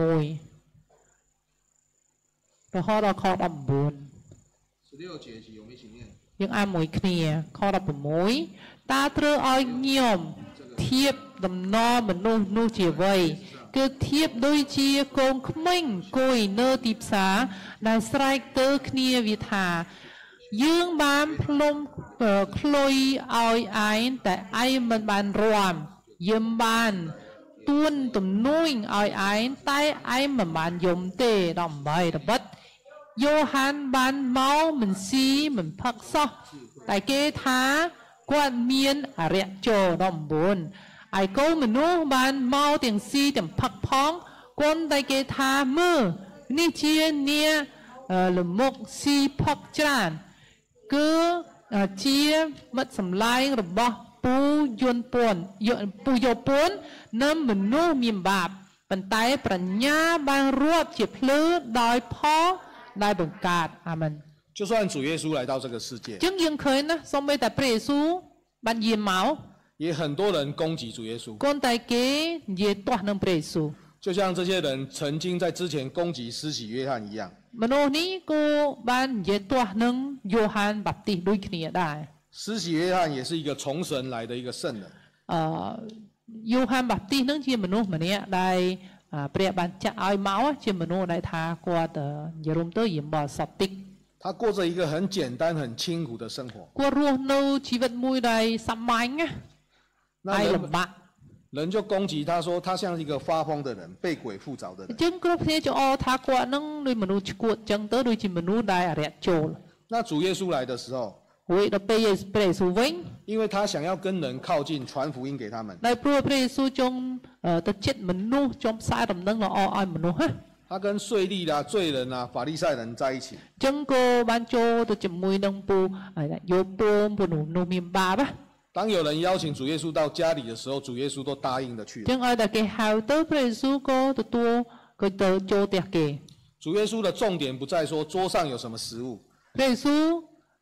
រហូតដល់ខ19 16节起，我们一起念。 យើងអានមួយគ្នាខ16តើត្រូវឲ្យញោមធៀបដំណរមនុស្សនោះជាអ្វីគឺធៀបដូចជាកូនក្មេងអង្គុយនៅទីផ្សារដែលស្រែកទៅគ្នាវាថាយើងបានផ្លុំខ្លុយឲ្យឯងតែឯងមិនបានរាំ Yếm ban tuôn tùm nuôi ai ai tay ai mà bạn dùng tê đầm bày đập bất Johan ban máu mình si mình phật so tại kế thá quan miên à rẹ trồ đầm buồn ai câu mình nu ban máu tiếng si tiếng phật phóng quân tại kế thá mơ ni chia nia lùm mục si phật tràn cứ chia mất sầm lai rồi bỏ pu yun pon pu yo pon nâm mình nu miền bạp bàn tay bản nhá ban ruột chìa phứ đòi phó đòi bừng cạt amen 就算主耶稣来到这个世界， chứng dân khởi na xong bây ta pre su ban diêm máu 也很多人攻击主耶稣， con tay kế ye toa nâng pre su 就像这些人曾经在之前攻击施洗约翰一样。 mano ni ko ban ye toa nâng Johan Baptist đôi kia đại 施洗约翰也是一个从神来的一个圣人， Johan Baptist nâng chia mano mà nè đại pre ban cha ai máu chia mano đại tha qua tờ Jerum tơ yểm bò sọt tích 他过着一个很简单、很清苦的生活。 qua ruột nâu chi vật mùi đại sắm mánh á 那 ai 人 làm bạn 人就攻击他说，他像一个发疯的人，被鬼附着的人。 chứng có thế cho o tha qua nâng đôi manu chuột chẳng tới đôi chi manu đại rẹt trồ 那主耶稣来的时候， Ui đó pre su vinh 因为他想要跟人靠近，传福音给他们， đại pre su trong ta chết manu trong sai đầm nâng là o ai manu ha 他跟税吏啦、罪人啦、法利赛人在一起。 chứng cô ban cho ta chậm mùi nâng pu yo pu nu nu miền ba ba 当有人邀请主耶稣到家里的时候，主耶稣都答应的去了。 chứng ai đã kê hào tới pre su cô ta tua cô ta cho tiệc kê 主耶稣的重点不在说桌上有什么食物， pre su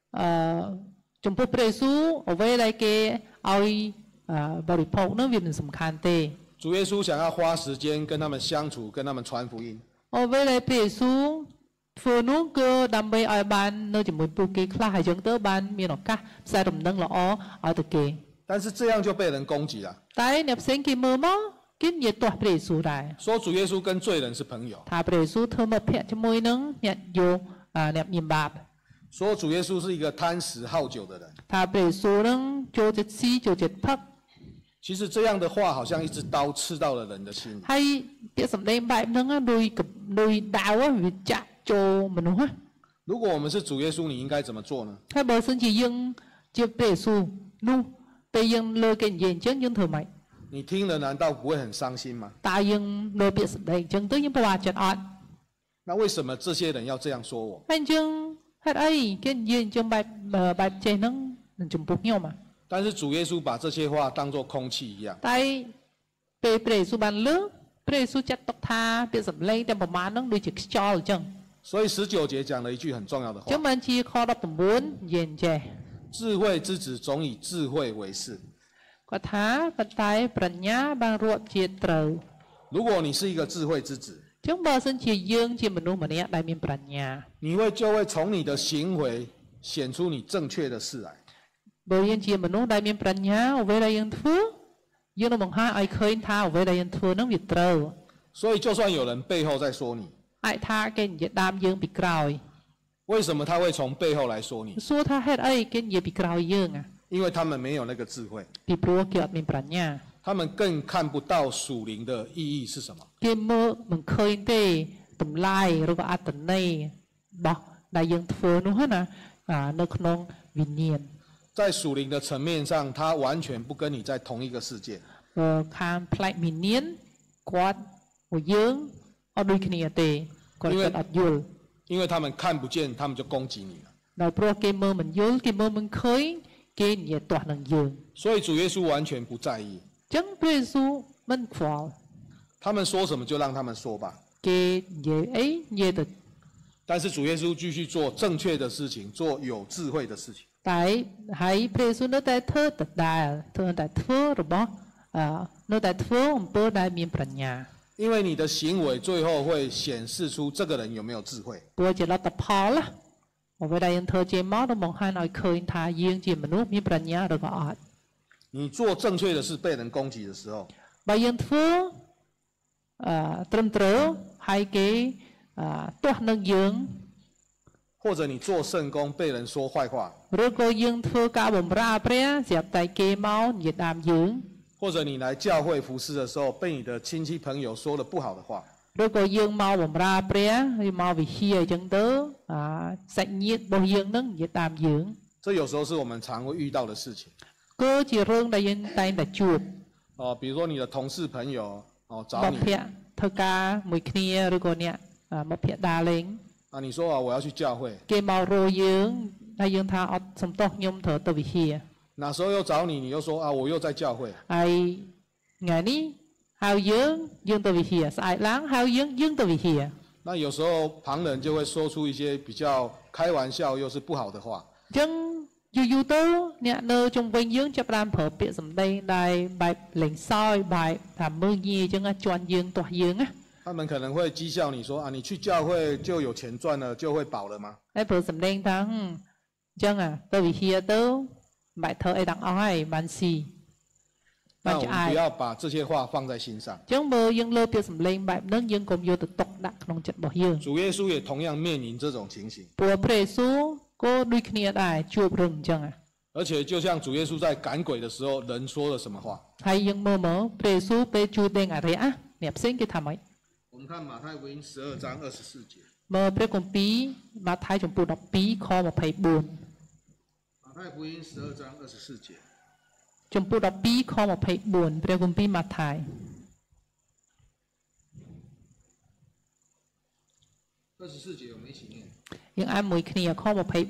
trong pu pre su ở với lại kê ai bari phok nó việc sầm khan tê 主耶稣想要花时间跟他们相处，跟他们传福音。 ở với lại pre su phù nú cơ đam bay ai ban nơi chừng mùi pu kê khla hay chứng tới ban miền nọ cá sai đầm nâng là o ở từ kê 但是这样就被人攻击了， tại nẹp sen kê mơ mó kiến nhiệt toa pre su đại 说主耶稣跟罪人是朋友， thà pre su thơ mập phe cho môi nâng nhặt vô nẹp miền bạp 说主耶稣是一个贪食好酒的人。 thà pre su nâng cho chết si cho chết phắc 其实这样的话，好像一支刀刺到了人的心里。 hay biết sầm đêm bại nâng á đôi đào á vì chặt cho mình á 如果我们是主耶稣，你应该怎么做呢？ hay bờ sân chỉ dưng chưa pre su nu tây dưng lơ kênh dền chân dưng thở mày 你听了难道不会很伤心吗？ ta dưng lơ biết sầm đêm chân tới những bà chặt ọt 那为什么这些人要这样说我？ anh dưng hết ấy kênh dền chân bạch bạch chè nâng chụp bục nhau mà 但是主耶稣把这些话当作空气一样， tại pre su ban lơ pre su chặt tóc tha biết sầm lênแต่ประมาณ nâng đôi chiếc cho chăng 所以19节讲了一句很重要的话 chứ：mình chỉ khó đọc tầm bốn dền chè 智慧之子总以智慧为事。 có thá vật tay bẩn nhá bằng ruột chia trầu 如果你是一个智慧之子， chúng bờ sân chia dương chia mình mà nè đại miền bẩn nhá 你就会从你的行为显出你正确的事来。 bởi yên chia mình đại miền bẩn nhá ở với đại yên thưa dương nó bằng hai ai khơi tha ở với đại yên thưa nó bị trầu 所以，就算有人背后在说你， ai tha cái gì đam dương bị cào 为什么他会从背后来说你？ số tha hết ấy cái gì bị cào dương à 因为他们没有那个智慧， bị pro kiểu miền bẩn nhá 他们更看不到属灵的意义是什么。 cái mơ mình khơi tê tụm lai rồi có ăn tận này bỏ đại dương thưa nó hết à nó không vinh nhiên 在属灵的层面上，他完全不跟你在同一个世界。 khám lại mình niên quát của dương ở đôi kia tê còn cần áp dụng 因为他们看不见，他们就攻击你了。 nói pro cái mơ mình dương cái mơ mình khơi cái nhiệt toàn năng dương 所以主耶稣完全不在意， chẳng Giêsu mình khoa 他们说什么就让他们说吧。 cái nhiệt ấy nhiệt được 但是主耶稣继续做正确的事情，做有智慧的事情。 tại hãy Giêsu nó tại thơ tật đà thơ tại thơ rồi bỏ nó tại thơ ông bơ đại miền bẩn nhà 因为你的行为最后会显示出这个人有没有智慧。 bữa chỉ là tập phò là ở với đại thơ chế máu nó mong hai nói khơi thà dương chỉ mình nuốt miền bẩn nhà rồi có ọt 你做正确的事被人攻击的时候， bà dương thơ trầm trớ hai cái toát năng dương 或者你做圣工被人说坏话， rồi có dương thơ cả bổn ra pre dẹp tại kê máu nhiệt đàm dương 或者你来教会服侍的时候，被你的亲戚朋友说了不好的话。 ឬក៏យើងមកបំរើព្រះហើយមកវិហារអញ្ចឹងទៅសាច់ញាតិរបស់យើងនឹងនិយាយតាមយើង这有时候是我们常会遇到的事情。 គឺជារឿងដែលយើងតែងតែជួប比如说你的同事朋友找មិ你ត្តភក្តិធ្វើការមួយគ្នាឬក៏អ្នកមិត្តភក្តិដើរលេង你说我要去教会， គេមករកយើងហើយយើងថាអត់សំទោសខ្ញុំត្រូវទៅវិហារ哪时候又找你，你又说我又在教会。 ហើយថ្ងៃនេះហៅយើងទៅវិហារស្អែកឡើងហៅយើងទៅវិហារ那有时候旁人就会说出一些比较开玩笑又是不好的话。 អញ្ចឹងយូរទៅអ្នកនៅជុំវិញយើងចាប់ផ្ដើមប្រើពាក្យសម្ដីដែលបែបលេងសើចបែបថាមើលងាយអញ្ចឹងជន់យើងទាស់យើងណា他们可能会讥笑你说你去教会就有钱赚了，就会饱了吗？ ហើយប្រើសម្ដីថាអញ្ចឹងទៅវិហារទៅមិនបាច់ធ្វើអីទាំងអស់ហើយបានស៊ី那我们不要把这些话放在心上。 អញ្ចឹងបើយើងលើពាក្យសម្ដីបែបហ្នឹងយើងកុំយកទៅទុកដាក់ក្នុងចិត្តរបស់យើង主耶稣也同样面临这种情形。 ព្រោះព្រះយេស៊ូវក៏ដូចគ្នាដែរជួបរឿងអញ្ចឹង而且就像主耶稣在赶鬼的时候，人说了什么话？ ហើយយើងមើលព្រះយេស៊ូវពេលជួយដេញអារក្សអ្នកផ្សេងគេថាម៉េច我们看马太福音12章24节。 មើលព្រះគម្ពីរម៉ាថាយចំពោះ12ខ24 马太福音12章24节。 ចំពោះ12ខ24ព្រះគម្ពីរម៉ាថាយ 24节我们一起念。 យើងអានមួយគ្នាខ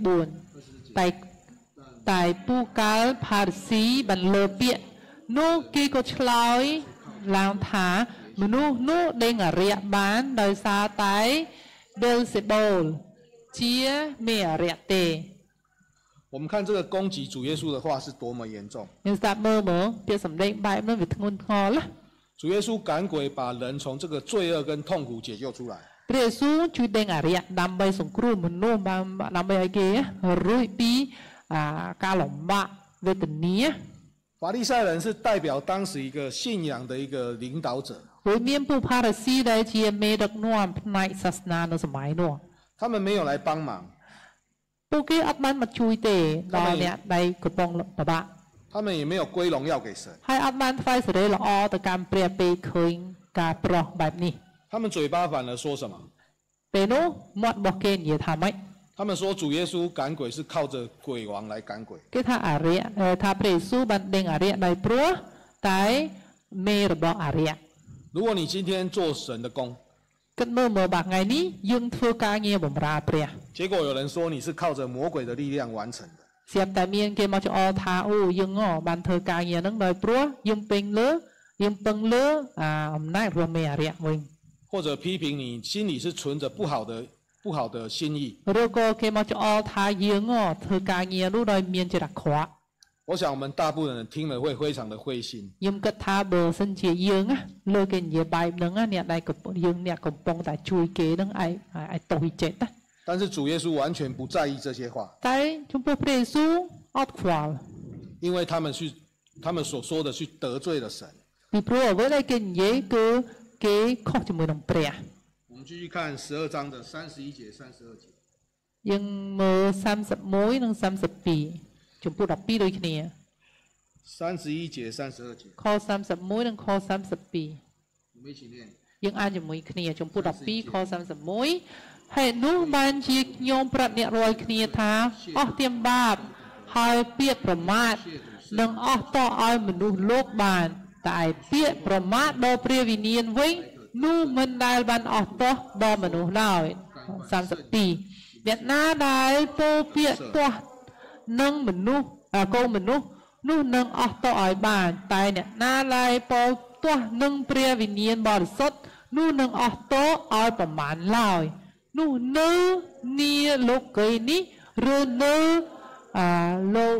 24 តែពូកាលផារស៊ីបានលើពាក្យនោះគេក៏ឆ្លើយឡើងថាមនុស្សនោះដេញអារក្សបានដោយសារតែប៊ែលសេបូលជាមេអារក្សទេ我们看这个攻击主耶稣的话是多么严重。 យើងស្ដាប់មើលពាក្យសម្ដីបែបនោះវាធ្ងន់ធ្ងរណាស់主耶稣赶鬼，把人从这个罪恶跟痛苦解救出来。 ព្រះយេស៊ូវជួយដេញអារក្សដើម្បីសង្គ្រោះមនុស្សដើម្បីឲ្យគេរួចពីការលំបាកវេទនា法利赛人是代表当时一个信仰的一个领导者， រួចមានពួកផារ៉ាស៊ីដែលជាមេដឹកនាំផ្នែកសាសនានៅសម័យនោះ他们没有来帮忙， ពួកគេអត់បានមកជួយទេដល់អ្នកដែលកំពុងលំបាក他们也没有归荣耀给神， ហើយអត់បានថ្វាយសេរីល្អទៅកាន់ព្រះពេលឃើញការប្រោះបែបនេះ他们嘴巴反而说什么？ ពេលនោះមាត់របស់គេនិយាយថាម៉េច他们说主耶稣赶鬼是靠着鬼王来赶鬼。 គេថាអារក្សថាព្រះយេស៊ូវបានដេញអារក្សដោយព្រោះតែមេរបស់អារក្ស如果你今天做神的工， គិតមើលបើថ្ងៃនេះយើងធ្វើការងារបម្រើព្រះ结果有人说你是靠着魔鬼的力量完成的， ស្រាប់តែមានគេមកចោលថាអូយើងបានធ្វើការងារហ្នឹងដោយព្រោះយើងពេញលើយើងពឹងលើអំណាចរបស់មេអារក្សវិញ或者批评你心里是存着不好的心意。 ឬក៏គេមកចោលថាយើងធ្វើការងារនោះដោយមានចរិតអាក្រក់我想我们大部分人听了会非常的灰心。 ខ្ញុំគិតថាបើសិនជាយើងលើគេនិយាយបែបហ្នឹងអ្នកដែលយើងអ្នកកំពុងតែជួយគេហ្នឹងឲ្យតោះវិចិត្តណា但是主耶稣完全不在意这些话， តែចំពោះព្រះយេស៊ូវអត់ខ្វល់因为他们所说的去得罪了神。 ពីព្រោះអ្វីដែលគេនិយាយគឺគេខុសជាមួយនឹងព្រះ我们继续看12章的31节、32节。 យើងមើល31និង32ចំពោះ12ដូចគ្នា 31节、32节， ខ31និងខ32 我们一起念。 យើងអានជាមួយគ្នាចំពោះ12ខ31ហេតុនោះបានជាខ្ញុំប្រាប់អ្នករាល់គ្នាថាអស់ទៀមបាបហើយពាក្យប្រមាថនឹងអស់តឲ្យមនុស្សលោកបានតែពាក្យប្រមាថដល់ព្រះវិញ្ញាណវិញនោះមិនដែលបានអស់តដល់មនុស្សឡើយ32អ្នកណាដែលពោលពាក្យទាស់នឹងមនុស្សកូនមនុស្សនោះនឹងអស់តឲ្យបានតែអ្នកណាដែលពោលទាស់នឹងព្រះវិញ្ញាណបរិសុទ្ធនោះនឹងអស់តឲ្យប្រមាណឡើយនោះនៅនីលោកីនេះឬនៅលោក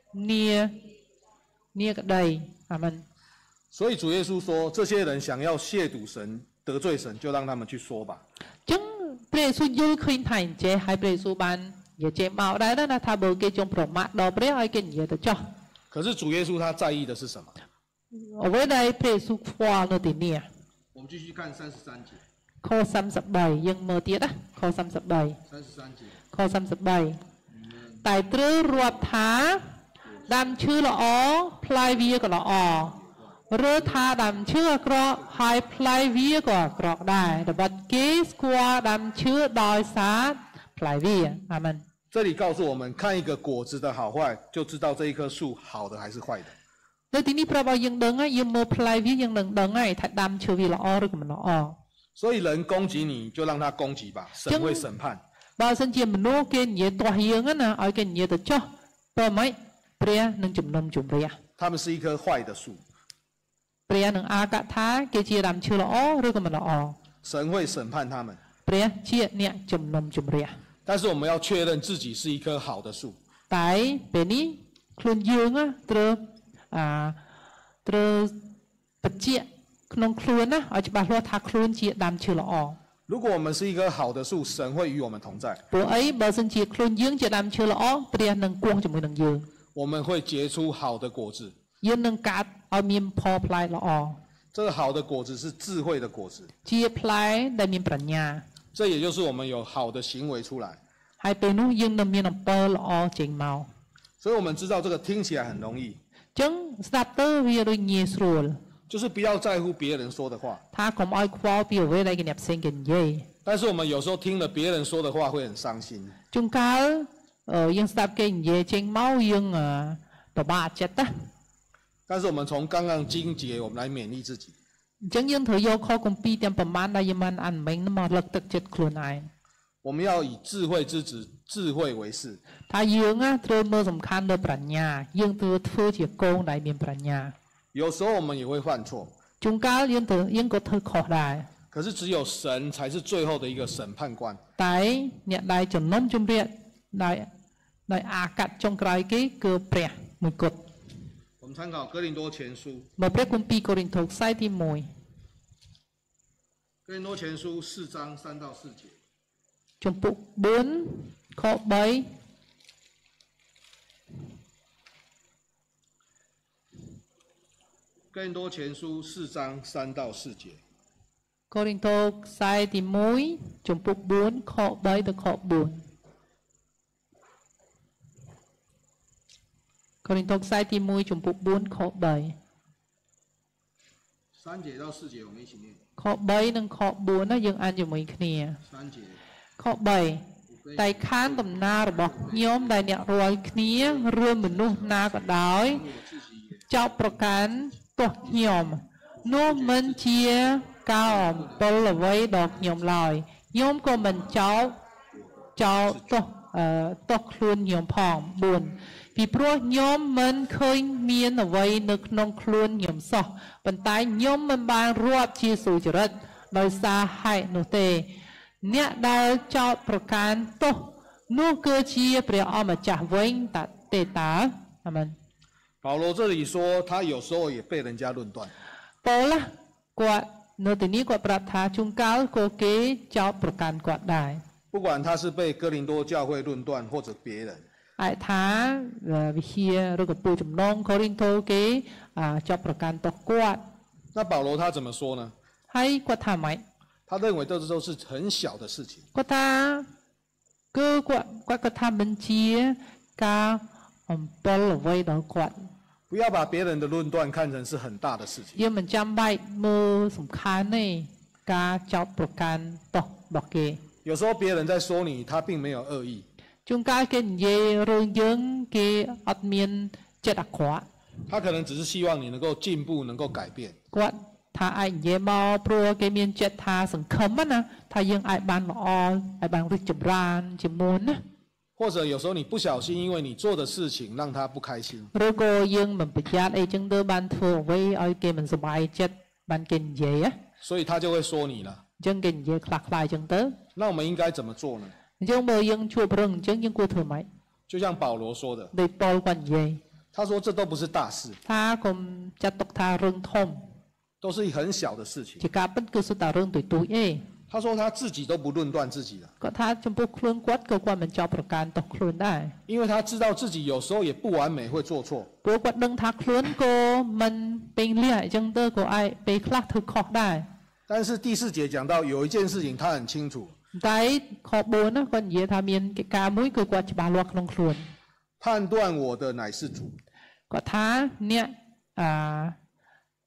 នីក្តីអាមែន所以主耶稣说，这些人想要亵渎神、得罪神，就让他们去说吧。 ចឹងព្រះយេស៊ូវយល់ឃើញថាអញ្ចេះហើយព្រះយេស៊ូវបាននិយាយចេះមកដែរណាថាបើគេចង់ប្រមាថដល់ព្រះឲ្យគេនិយាយទៅចោះ可是主耶稣他在意的是什么？ អ្វីដែលព្រះយេស៊ូវខ្វល់នៅទីនេះ我们继续看33节。 ខ33យើងមើលទៀតណាខ33 33节。 ខ33តែត្រូវរាប់ថាដាំឈើល្អផ្លែវាក៏ល្អឬថាដើមឈើអាក្រក់ហើយផ្លែវាក៏អាក្រក់ដែរតែបាត់គេស្គាល់ដើមឈើដោយសារផ្លែវាអាមែន这里告诉我们，看一个果子的好坏，就知道这一棵树好的还是坏的。 នៅទីនេះប្រាប់ឲ្យយើងដឹងហើយយើងមើលផ្លែវាយើងនឹងដឹងហើយថាដើមឈើវាល្អឬក៏មិនល្អ所以人攻击你，就让他攻击吧，神会审判。 បើសិនជាមនុស្សគេនិយាយទាស់យើងណាឲ្យគេនិយាយទៅចោះបើមិនព្រះនឹងជំនុំជម្រះ他们是一棵坏的树。 ព្រះនឹងអាកថាគេជាដើមឈើល្អឬក៏មិនល្អ神会审判他们。 ព្រះជាអ្នកជំនុំជម្រះ但是我们要确认自己是一棵好的树。 តែពេលនេះខ្លួនយើងត្រូវបញ្ជាក់ក្នុងខ្លួនណាឲ្យច្បាស់លាស់ថាខ្លួនជាដើមឈើល្អ如果我们是一棵好的树，神会与我们同在。 ព្រោះអីបើសិនជាខ្លួនយើងជាដើមឈើល្អព្រះនឹងគង់ជាមួយនឹងយើង我们会结出好的果子。 យើងនឹងកាត់ឲ្យមានផលផ្លែល្អ这个好的果子是智慧的果子。 ជាផ្លែដែលមានប្រាជ្ញា这也就是我们有好的行为出来。 ហើយពេលនោះយើងនឹងមានអំពើល្អចេញមក所以我们知道这个听起来很容易。 ចឹងស្ដាប់ទៅវាដូចងាយស្រួល就是不要在乎别人说的话。 ថាកុំឲ្យខ្វល់ពីអ្វីដែលគេអ្នកផ្សេងគេនិយាយ但是我们有时候听了别人说的话会很伤心。 ជួនកាលយើងស្ដាប់គេនិយាយចេញមកយើងពិបាកចិត្តណា但是我们从刚刚经节，我们来勉励自己。 អញ្ចឹងយើងត្រូវយកខគម្ពីរទាំងប្រមាណដែលយើងបានអានមិញមកលើកទឹកចិត្តខ្លួនឯង我们要以智慧之子，智慧为事。 ថាយើងត្រូវមើលសំខាន់លើប្រាជ្ញាយើងត្រូវធ្វើជាកូនដែលមានប្រាជ្ញា有时候我们也会犯错。 ជួនកាលយើងក៏ធ្វើខុសដែរ可是只有神才是最后的一个审判官。 តែអ្នកដែលជំនុំជម្រះដោយអាកាត់ចុងក្រោយគេគឺព្រះមួយគត់我们参考哥林多前书。 មកព្រះគម្ពីរកូរិនថូសខ្សែទី1 哥林多前书4章3到4节。 ចំពុក4ខ3 哥林多前书4章3到4节。 កូរិនថូសខ្សែទី1ចំពុក4ខ3ដល់ខ4កូរិនថូសខ្សែទី1ចំពុក4ខ3 3节到4节我们一起念。 ខ3និងខ4ណាយើងអានជាមួយគ្នា 3节ខ3តែខានដំណើររបស់ខ្ញុំដែលអ្នករាល់គ្នាឬមនុស្សណាក៏ដោយចោទប្រកាន់ទោះខ្ញុំនោះមិនជាការអំពិលអ្វីដល់ខ្ញុំឡើយខ្ញុំក៏មិនចោទទោះខ្លួនខ្ញុំផង4ពីព្រោះខ្ញុំមិនឃើញមានអ្វីនៅក្នុងខ្លួនខ្ញុំសោះប៉ុន្តែខ្ញុំមិនបានរាប់ជាសុចរិតដោយសារហេតុនោះទេអ្នកដែលចោទប្រកាន់ទោសនោះគឺជាព្រះអម្ចាស់វិញទេតើអាមែន保罗这里说他有时候也被人家论断。 ប៉ូលគាត់នៅទីនេះគាត់ប្រាប់ថាជួនកាលក៏គេចោទប្រកាន់គាត់ដែរ不管他是被哥林多教会论断或者别人អាចថាវិហារឬក៏ពូចំណងកូរិនថូគេចោទប្រកាន់ទោសគាត់那保罗他怎么说呢？ ហើយគាត់ថាម៉េច他认为这都是很小的事情。 គាត់ថាគឺគាត់ថាមិនជាការអំពិលអ្វីដល់គាត់不要把别人的论断看成是很大的事情。 យើងមិនចាំបាច់មើលសំខាន់ទេការចោទប្រកាន់ទោសរបស់គេ有时候别人在说你，他并没有恶意。 ជួនកាលគេនិយាយរឿងយើងគេអត់មានចិត្តអាក្រក់他可能只是希望你能够进步，能够改变。 គាត់ថាអាចនិយាយមកព្រោះគេមានចិត្តថាសង្ឃឹមណាថាយើងអាចបានល្អអាចបានរីកចម្រើនជាមុនណា或者有时候你不小心，因为你做的事情让他不开心。 ឬក៏យើងមិនប្រយ័ត្នអីចឹងទៅបានធ្វើអ្វីឲ្យគេមិនសប្បាយចិត្តបានគេនិយាយ所以他就会说你了。 ចឹងគេនិយាយខ្លះៗចឹងទៅ那我们应该怎么做呢？ អញ្ចឹងបើយើងជួបរឿងអញ្ចឹងយើងគួរធ្វើម៉េច就像保罗说的， ដោយប៉ូលគាត់និយាយ他说这都不是大事， ថាកុំចាត់ទុកថារឿងធំ都是很小的事情。 ជាការពិតគឺសុទ្ធតែរឿងតូចៗឯង他说他自己都不论断自己了。 គាត់ថាចំពោះខ្លួនគាត់ក៏គាត់មិនចោទប្រកាន់ទោសខ្លួនដែរ因为他知道自己有时候也不完美，会做错。 ព្រោះគាត់ដឹងថាខ្លួនក៏មិនពេញលេញអញ្ចឹងទៅក៏អាចពេលខ្លះធ្វើខុសដែរ但是第4节讲到有一件事情他很清楚。 តែខ4ណាគាត់និយាយថាមានកិច្ចការមួយគឺគាត់ច្បាស់លាស់ក្នុងខ្លួន判断我的乃是主。 គាត់ថាអ្នក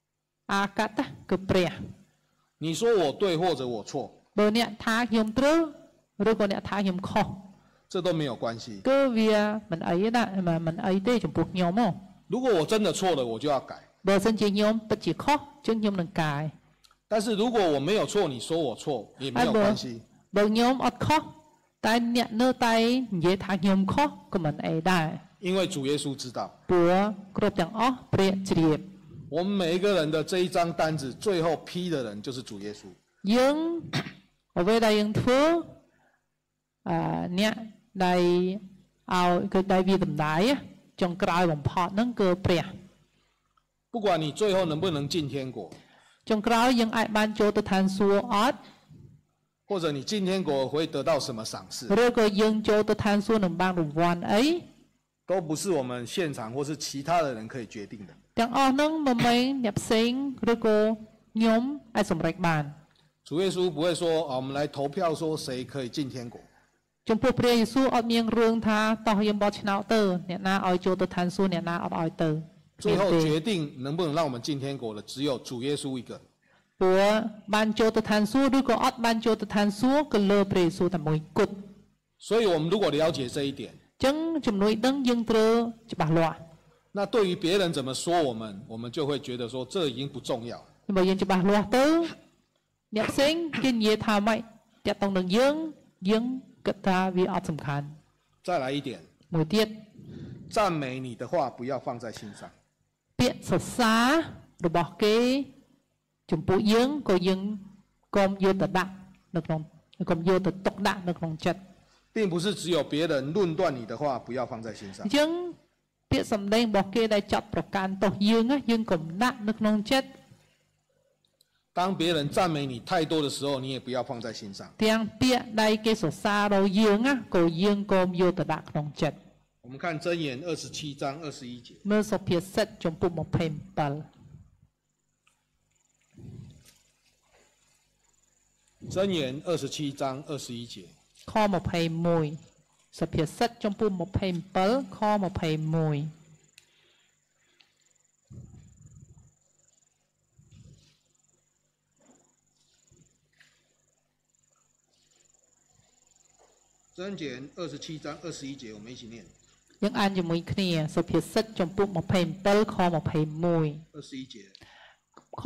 អាកាសគឺព្រះ你说我对或者我错， បើអ្នកថាខ្ញុំត្រូវឬក៏អ្នកថាខ្ញុំខុស这都没有关系。 គឺវាមិនអីណាមិនអីទេចំពោះខ្ញុំហ៎如果我真的错了，我就要改。 បើសិនជាខ្ញុំពិតជាខុសចឹងខ្ញុំនឹងកែ但是如果我没有错，你说我错也没有关系， បើខ្ញុំអត់ខុសតែអ្នកនៅតែនិយាយថាខ្ញុំខុសក៏មិនអីដែរ因为主耶稣知道， ព្រោះគ្រប់ទាំងអស់ព្រះជ្រាប我们每一个人的这一张单子，最后批的人就是主耶稣。 យើងអ្វីដែលយើងធ្វើអ្នកដែលឲ្យគឺដែលវាតម្លៃចុងក្រោយបំផុតហ្នឹងគឺព្រះ不管你最后能不能进天国， ចុងក្រោយយើងអាចបានចូលទៅឋានសួគ៌អត់或者你进天国会得到什么赏赐， ឬក៏យើងចូលទៅឋានសួគ៌នឹងបានរង្វាន់អី都不是我们现场或是其他的人可以决定的。 ទាំងអស់ហ្នឹងមិនមែនអ្នកផ្សេងឬក៏ខ្ញុំអាចសម្រេចបាន主耶稣不会说啊，我们来投票说谁可以进天国。 ចំពោះព្រះយេស៊ូវអត់មានរឿងថាតោះយើងបោះឆ្នោតទៅអ្នកណាឲ្យចូលទៅឋានសួគ៌អ្នកណាអត់ឲ្យទៅ最后决定能不能让我们进天国的，只有主耶稣一个。 ព្រោះបានចូលទៅឋានសួគ៌ឬក៏អត់បានចូលទៅឋានសួគ៌ក៏លើព្រះយេស៊ូវតែមួយគត់所以我们如果了解这一点， អញ្ចឹងជំនួយដឹងយើងត្រូវច្បាស់លាស់那对于别人怎么说我们就会觉得说这已经不重要。 បើយើងច្បាស់លាស់ទៅអ្នកផ្សេងគេនិយាយថាម៉េចតាក់ទងនឹងយើងគិតថាវាអត់សំខាន់再来一点， មួយទៀត赞美你的话不要放在心上。 ពាក្យសរសើររបស់គេចំពោះយើងក៏យើងកុំយកទៅដាក់នៅក្នុងកុំយកទៅទុកដាក់នៅក្នុងចិត្ត并不是只有别人论断你的话不要放在心上អញ្ចឹងពាក្យសម្ដីរបស់គេដែលចាប់ប្រកាន់ទោសយើងយើងកុំដាក់នៅក្នុងចិត្ត当别人赞美你太多的时候，你也不要放在心上。 ទាំងពាក្យដែលគេសរសើរដល់យើងក៏យើងកុំយកទៅដាក់ក្នុងចិត្ត我们看箴言27章21节。 មើលសុភាសិតចំពុះ27 箴言27章21节。 ខ21សុភាសិតចំពុះ27ខ21 箴言27章21节，我们一起念。 យើងអានជាមួយគ្នាសុភាសិតចំពុះ27ខ21 21节。 ខ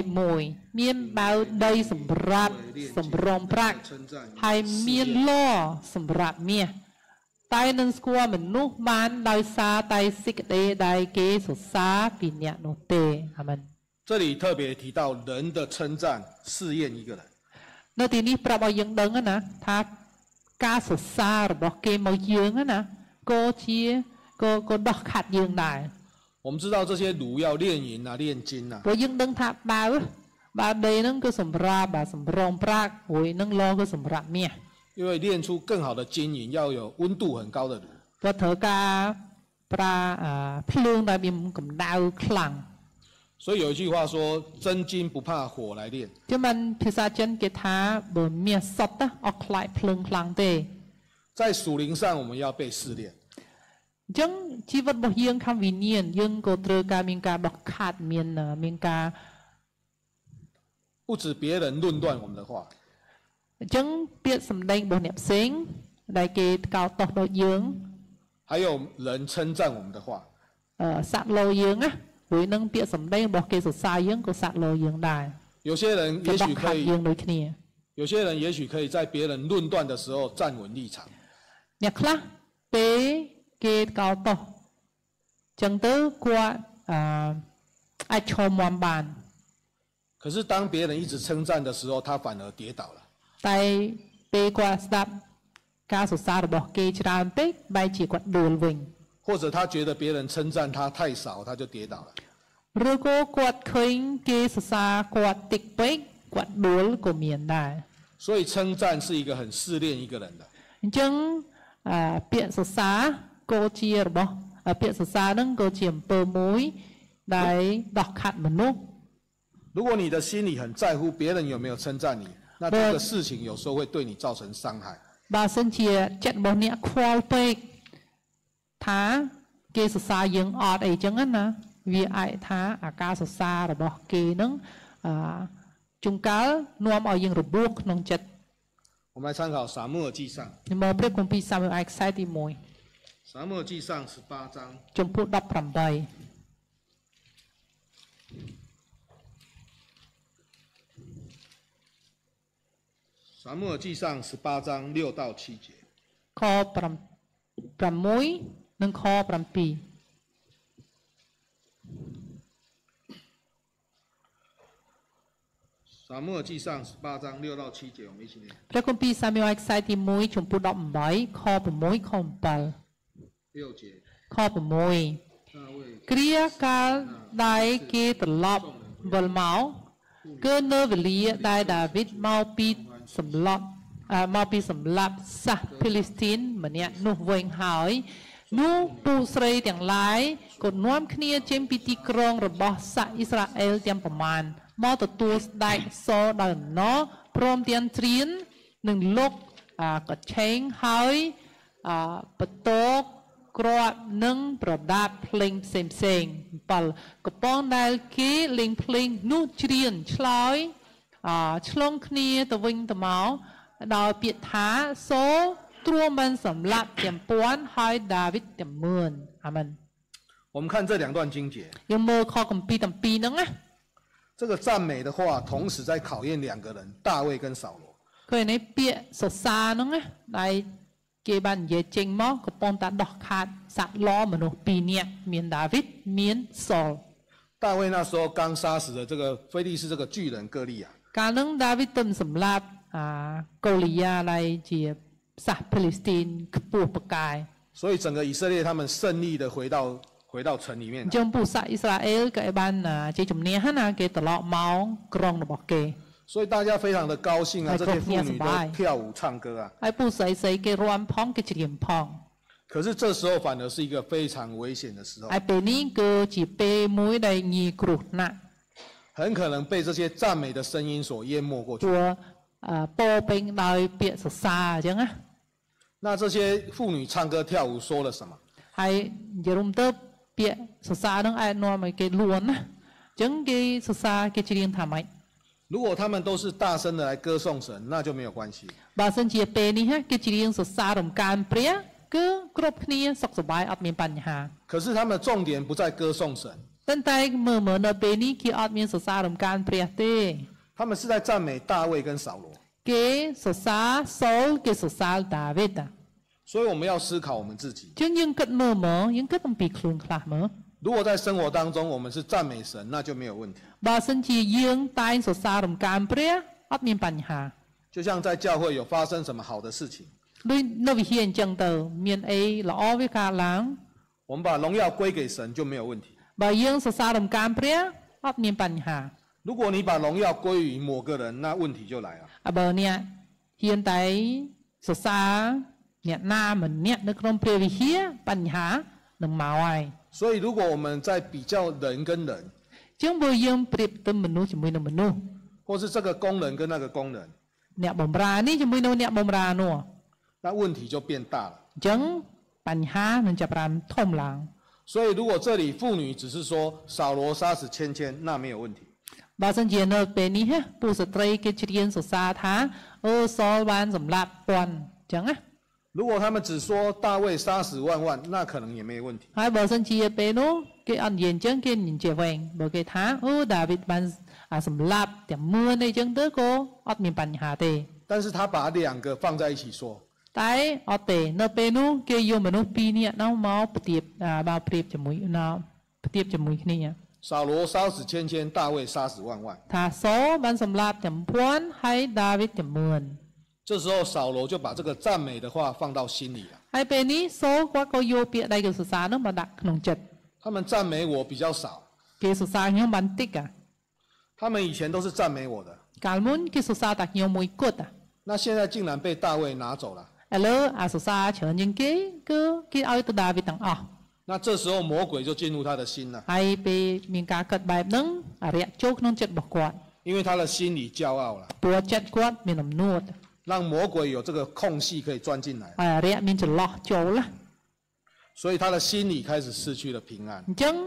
21មានបាវដីសម្រាប់សម្រងប្រាក់ហើយមានលសម្រាប់មាសតែនឹងស្គាល់មនុស្សបានដោយសារតែសេចក្តីដែលគេសរសើរពីអ្នកនោះទេអាមែន这里特别提到人的称赞试验一个人。 នៅទីនេះប្រាប់ឲ្យយើងដឹងណាថាការសរសើររបស់គេមកយើងណាក៏ជាក៏ដោះខាត់យើងដែរ我们知道这些炉要炼银啊、炼金啊， ព្រោះយើងដឹងថាបាវដីហ្នឹងគឺសម្រាប់សម្រងប្រាក់រួយនឹងលគឺសម្រាប់មាស因为炼出更好的金银要有温度很高的炉。 ព្រោះត្រូវការប្រើភ្លើងដែលមានកម្ដៅខ្លាំង所以有一句话说：“真金不怕火来炼。 ចឹងបានភាសាចិនគេថាបើមាសសុទ្ធអត់ខ្លាចភ្លើងខ្លាំងទេ在属灵上，我们要被试炼。 អញ្ចឹងជីវិតរបស់យើងខាងវិញ្ញាណយើងក៏ត្រូវការមានការដោះខាត់មានការ不止别人论断我们的话， អញ្ចឹងពាក្យសម្ដីរបស់អ្នកផ្សេងដែលគេកោតទោសដល់យើង还有人称赞我们的话， សាក់លោយើងណារួយនឹងពាក្យសម្ដីរបស់គេសរសើរយើងក៏សាក់លោយើងដែរ有些人គេ也ដោះ许ខា可ត់以យើងដូចគ្នា有些人也许可以在别人论断的时候站稳立场， អ្នកខ្លះពេលគេកោតទោសចឹងទៅគាត់អាចឈរមាំបាន可是当别人一直称赞的时候，他反而跌倒了。 តែពេលគាត់ស្ដាប់ការសរសើររបស់គេច្រើនពេកបែរជាគាត់ដួលវិញ或者他觉得别人称赞他太少，他就跌倒了。 ឬក៏គាត់ឃើញគេសរសើរគាត់តិចពេកគាត់ដួលក៏មានដែរ所以称赞是一个很试炼一个人的。 អញ្ចឹងពាក្យសរសើរក៏ជារបស់ពាក្យសរសើរហ្នឹងក៏ជាអំពើមួយដែលដោះខាត់មនុស្ស如果你的心里很在乎别人有没有称赞你，那这个事情有时候会对你造成伤害。 បើសិនជាចិត្តរបស់អ្នកខ្វល់ពេកថាគេសរសើរយើងអត់អីចឹងណាវាអាចថាអាការសរសើររបស់គេនឹងជួនកាលនាំឲ្យយើងរបួសក្នុងចិត្ត我们来参考撒母耳记上មកព្រះគម្ពីរសាមុអែលខ្សែទី1 撒母耳记上18章ចំពោះ18 撒母耳记上18章6到7节ខ6និងខ7 撒母耳记上18章6到7节我们一起念ព្រះគម្ពីរសាមុអែលខ្សែទី1ចំពោះ18ខ6ខ7 6节ខ6គ្រាកាលដែលគេត្រឡប់វិលមកគឺនៅវេលាដែលដាវីតមកពីសម្លាប់សាសភីលីស្ទីនម្នាក់នោះវិញហើយនោះពូស្រីទាំងឡាយក៏នាំគ្នាចេញពីទីក្រុងរបស់សាសអ៊ីស្រាអែលទាំងប្រមាណមកទទួលស្ដេចសដោយអំណរព្រមទាំងត្រៀននឹងលុកកឆេងហើយបន្ទោគ្រាប់និងប្រដាប់ភ្លេងផ្សេង7កំប៉ុងដែលគេលេងភ្លេងនោះច្រៀងឆ្លើយឆ្លងគ្នាទៅវិញទៅមកដោយពាក្យថាសូទ្រាំបានសម្លាប់ទាំងពាន់ហើយដាវីតទាំងមឿនអាមែន我们看这两段经节យើងមើលខគម្ពីរទាំងពីរហ្នឹងណា这个赞美的话同时在考验两个人大卫跟扫罗ឃើញនេះពាក្យសរសើរហ្នឹងណាដែលគេបាននិយាយចេញមកកំពុងតែដោះខាត់សាក់ឡមនុស្ស2នាក់មានដាវីតមានសូល大卫那时候刚杀死了这个非利士这个巨人歌利亚កាលហ្នឹងដាវីតទៅសម្លាប់កូលីយ៉ាដែលជាសាសភីលីស្ទីនខ្ពស់បកាយ所以整个以色列他们胜利的回到城里面ចំពោះសាសអ៊ីស្រាអែលក៏បានជាជំនះណាគេត្រឡប់មកក្រុងរបស់គេ所以大家非常的高兴啊这些妇女都跳舞唱歌啊ហើយពូស្រីគេរាំផងគេច្រៀងផង可是这时候反而是一个非常危险的时候ហើយពេលនេះគឺជាពេលមួយដែលងាយគ្រោះណាស់很可能被这些赞美的声音所淹没过去ពោពេញដោយពាក្យសរសើរអញ្ចឹងណា那这些妇女唱歌跳舞说了什么ហើយនិយាយរួមទៅពាក្យសរសើរហ្នឹងអាចនាំឲ្យគេលួនណាអញ្ចឹងគេសរសើរគេច្រៀងថាម៉េច如果他们都是大声的来歌颂神那就没有关系បើសិនជាពេលនេះគេច្រៀងសរសើររំកានព្រះគឺគ្រប់គ្នាសុខសប្បាយអត់មានបញ្ហា可是他们的重点不在歌颂神ប៉ុន្តែមើលនៅពេលនេះគេអត់មានសរសើររំកានព្រះទេ他们是在赞美大卫跟扫罗គេសរសើរសូលគេសរសើរដាវីត所以我们要思考我们自己ចឹងយើងគិតមើលមកយើងគិតអំពីខ្លួនខ្លះមើល如果在生活当中我们是赞美神那就没有问题បើសិនជាយើងតែងសរសើររំកានព្រះអត់មានបញ្ហា就像在教会有发生什么好的事情ដូចនៅវិហារអញ្ចឹងទៅមានអីល្អវាកើតឡើង我们把荣耀归给神就没有问题បើយើងសរសើររំកានព្រះអត់មានបញ្ហា如果你把荣耀归于某个人那问题就来了បើអ្នកហ៊ានតែសរសើរអ្នកណាម្នាក់នៅក្នុងព្រះវិហារបញ្ហានឹងមកហើយ所以如果我们在比较人跟人ចឹងបើយើងប្រៀបទៅមនុស្សជាមួយនឹងមនុស្ស或是这个工人跟那个工人អ្នកបម្រើនេះជាមួយនឹងអ្នកបម្រើនោះ那问题就变大了ចឹងបញ្ហានឹងចាប់ផ្ដើមធំឡើង所以如果这里妇女只是说扫罗杀死千千那没有问题បើសិនជានៅពេលនេះពូស្ត្រីគេច្រៀងសរសើរថាអូសលបានសម្លាប់ពាន់ចឹងណា如果他们只说大卫杀死万万那可能也没问题ហើយបើសិនជាពេលនោះគេអត់និយាយអញ្ចឹងគេនិយាយវិញបើគេថាអូដាវីតបានសម្លាប់ទាំងមឿនអីចឹងទៅក៏អត់មានបញ្ហាទេ但是他把两个放在一起说តែអត់ទេនៅពេលនោះគេយកមនុស្ស2នាក់នោះមកប្រៀបជាមួយគ្នា扫罗杀死千千大卫杀死万万ថាសូបានសម្លាប់ទាំងពាន់ហើយដាវីតទាំងមឿន这时候扫罗就把这个赞美的话放到心里了ហើយពេលនេះសូគាត់ក៏យកពាក្យដែលគេសរសើរនោះមកដាក់ក្នុងចិត្ត他们赞美我比较少គេសរសើរខ្ញុំបានតិច他们以前都是赞美我的កាលមុនគេសរសើរតែខ្ញុំមួយគត់那现在竟然被大卫拿走了ឥឡូវសរសើរច្រើនជាងគេគឺគេឲ្យទៅដាវីតទាំងអស់那这时候魔鬼就进入他的心了ហើយពេលមានការកាត់បែបហ្នឹងអរិយចូលក្នុងចិត្តរបស់គាត់因为他的心里骄傲了ព្រោះចិត្តគាត់មានអំនួត让魔鬼有这个空隙可以钻进来ហើយអរិយមានចន្លោះចូល所以他的心里开始失去了平安អញ្ចឹង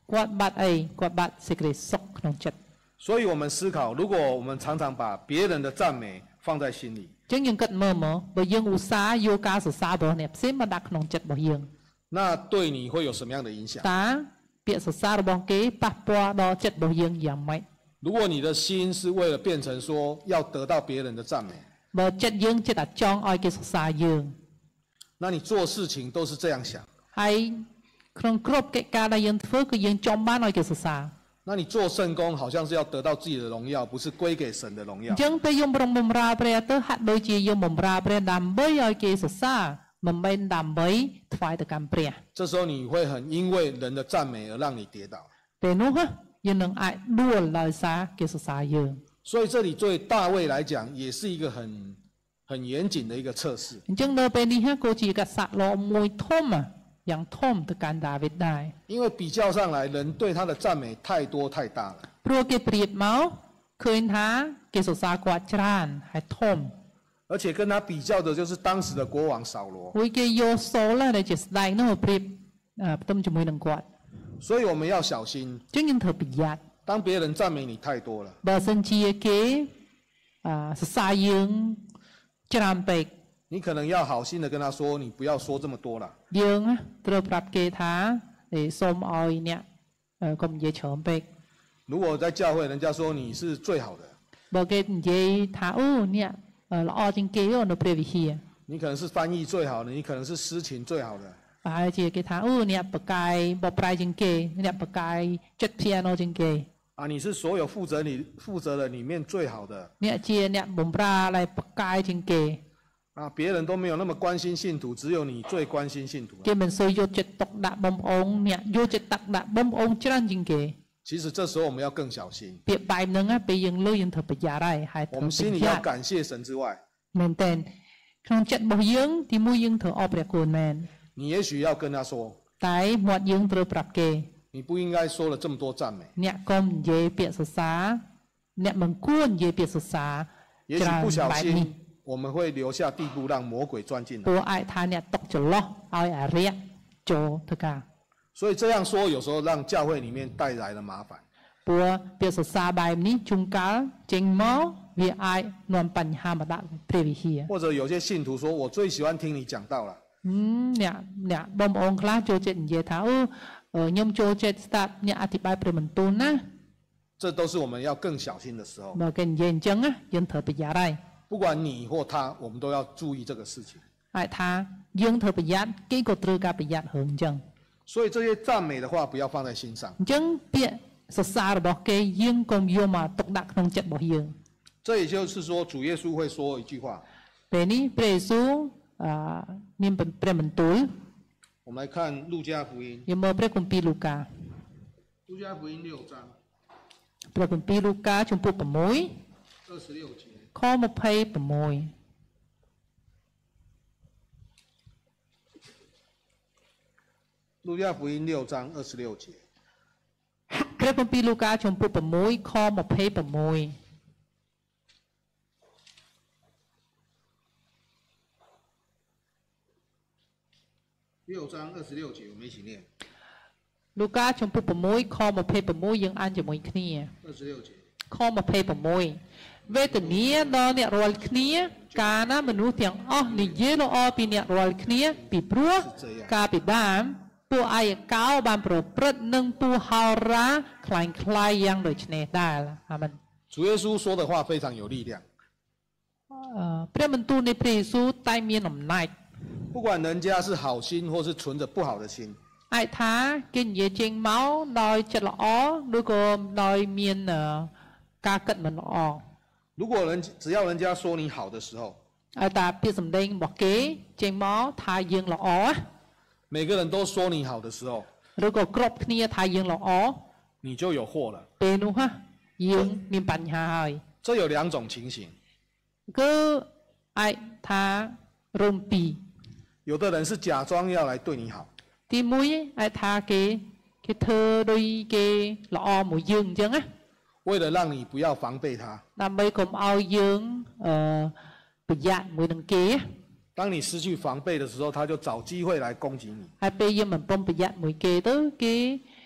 គាត់បាត់អីគាត់បាត់សេចក្តីសុខក្នុងចិត្ត所以我们思考，如果我们常常把别人的赞美放在心里， ចឹងយើងគិតមើលមកបើយើងឧស្សាហ៍យកការសរសើររបស់អ្នកផ្សេងមកដាក់ក្នុងចិត្តរបស់យើង那对你会有什么样的影响？ តើពាក្យសរសើររបស់គេប៉ះពាល់ដល់ចិត្តរបស់យើងយ៉ាងម៉េច如果你的心是为了变成说要得到别人的赞美， បើចិត្តយើងចិត្តតែចង់ឲ្យគេសរសើរយើង那你做事情都是这样想， ហើយក្នុងគ្រប់កិច្ចការដែលយើងធ្វើគឺយើងចង់បានឲ្យគេសរសើរ那你做圣功好像是要得到自己的荣耀，不是归给神的荣耀អញ្。ចឹងពេលយើងប្រំបំរើព្រះទៅហាក់ដូចជាយើងបំរើព្រះដើម្បីឲ្យគេសរសើរមិនមែនដើម្បីថ្វាយទៅកាន់ព្រះ这时候你会很因为人的赞美而让你跌倒。 ពេលនោះយើងនឹងអាចដួលដោយសារគេសរសើរយើង所以这里对大卫来讲，也是一个很严谨的一个测试。 អញ្ចឹងនៅពេលនេះក៏ជាកសៈល្អមួយធំយ៉ាងធំទៅកាន់ដាវីតដែរ因为比较上来，人对他的赞美太多太大了。 ព្រោះគេប្រៀបមកឃើញថាគេសរសើរគាត់ច្រើនហើយធំ而且跟他比较的就是当时的国王扫罗， មួយគេយកសូលដែលជាស្ដេចនោះមកប្រៀបផ្ទឹមជាមួយនឹងគាត់所以我们要小心， អញ្ចឹងយើងត្រូវប្រយ័ត្ន当别人赞美你太多了， បើសិនជាគេសរសើរយើងច្រើនពេក你可能要好心的跟他说，你不要说这么多了。 យើងត្រូវប្រាប់គេថាសូមឲ្យអ្នកកុំនិយាយច្រើនពេក如果在教会，人家说你是最好的， បើគេនិយាយថាអូអ្នកល្អជាងគេនៅព្រះវិហារ你可能是翻译最好的，你可能是诗情最好的， ប្រហែលជាគេថាអូអ្នកបកាយបប្រែជាងគេអ្នកបកាយចិត្ត piano ជាងគេ啊，你是所有负责人里面最好的， អ្នកជាអ្នកបំរើដែលបកាយជាងគេ啊，别人都没有那么关心信徒，只有你最关心信徒。 គេមិនសូវយកចិត្តទុកដាក់បងប្អូនអ្នកយកចិត្តទុកដាក់បងប្អូនច្រើនជាងគេ其实这时候我们要更小心， ពាក្យបែបហ្នឹងពេលយើងលើយើងត្រូវប្រយ័ត្នហើយ我ត្រូវ们ប្រ心里យ័要ត្ន感谢神之外， មែនតើក្នុងចិត្តរបស់យើងទីមួយយើងត្រូវអបព្រះគុណមែន你也许要跟他说， តែមាត់យើងត្រូវប្រាប់គេ你不应该说了这么多赞美， អ្នកកុំនិយាយពាក្យសរសើរអ្នកមិនគួរនិយាយពាក្យសរសើរ也许ច្រើន不小បែបនេះ心我们会留下地步让魔鬼钻进来。 ព្រោះអាចថាអ្នកຕົកច្រឡោះឲ្យអារក្សចូលធ្វើការ所以这样说，有时候让教会里面带来了麻烦。 ព្រោះពាក្យសរសើរបែបនេះជួនកាលចេញមកវាអាចនាំបញ្ហាមកដាក់ព្រះវិហារ或者有些信徒说，我最喜欢听你讲道了， អ្នកបងប្អូនខ្លះចូលចិត្តនិយាយថាអូខ្ញុំចូលចិត្តស្ដាប់អ្នកអធិប្បាយព្រះបន្ទូលណា这都是我们要更小心的时候。 បើគេនិយាយអញ្ចឹងយើងត្រូវប្រយ័ត្នហើយ不管你或他，我们都要注意这个事情。 អាចថាយើងត្រូវប្រយ័ត្នគេក៏ត្រូវការប្រយ័ត្នរឿងអញ្ចឹង所以这些赞美的话，不要放在心上。 អញ្ចឹងពាក្យសរសើររបស់គេយើងកុំយកមកទុកដាក់ក្នុងចិត្តរបស់យើង这也就是说，主耶稣会说一句话， ពេលនេះព្រះយេស៊ូវមានព្រះបន្ទូល我们来看路加福音， យើងមើលព្រះគម្ពីរលូកា路加福音6章ព្រះគម្ពីរលូកាជំពូក6 26节。 ខ26 路加福音6章26节， ព្រះគម្ពីរលូកាជំពូក6ខ26 6章26节，我们一起念。 លូកាជំពូក6ខ26យើងអានជាមួយគ្នា 26节， ខ26វេទនាដល់អ្នករាល់គ្នាកាលណាមនុស្សទាំងអស់និយាយល្អពីអ្នករាល់គ្នាពីព្រោះកាលពីដើមពួកអាយកោបានប្រព្រឹត្តនឹងពួកហោរាខ្លាញ់ខ្លាយយ៉ាងដូចនេះដែរអាមែន主耶稣说的话非常有力量， ព្រះបន្ទូលនៃព្រះយេស៊ូវតែមានអំណាច不管人家是好心或是存着不好的心， អាចថាគេនិយាយចេញមកដោយចិត្តល្អឬក៏ដោយមានការគិតមិនល្អ如果只要人家说你好的时候， ឲ្យតាពាក្យសម្ដីរបស់គេចេញមកថាយើងល្អ每个人都说你好的时候， ឬក៏គ្រប់គ្នាថាយើងល្អ你就有祸了。 ពេលនោះយើងមានបញ្ហាហើយ这有两种情形， គឺអាចថារំពី有的人是假装要来对你好， ទី1អាចថាគេធ្វើដូចគេល្អមួយយើងអញ្ចឹងណា为了让你不要防备他。 ដើម្បីកុំឲ្យយើងប្រយ័ត្នមួយនឹងគេ当你失去防备的时候，他就找机会来攻击你。 ហើយពេលយើងមិនព្រមប្រយ័ត្នមួយគេទៅគេ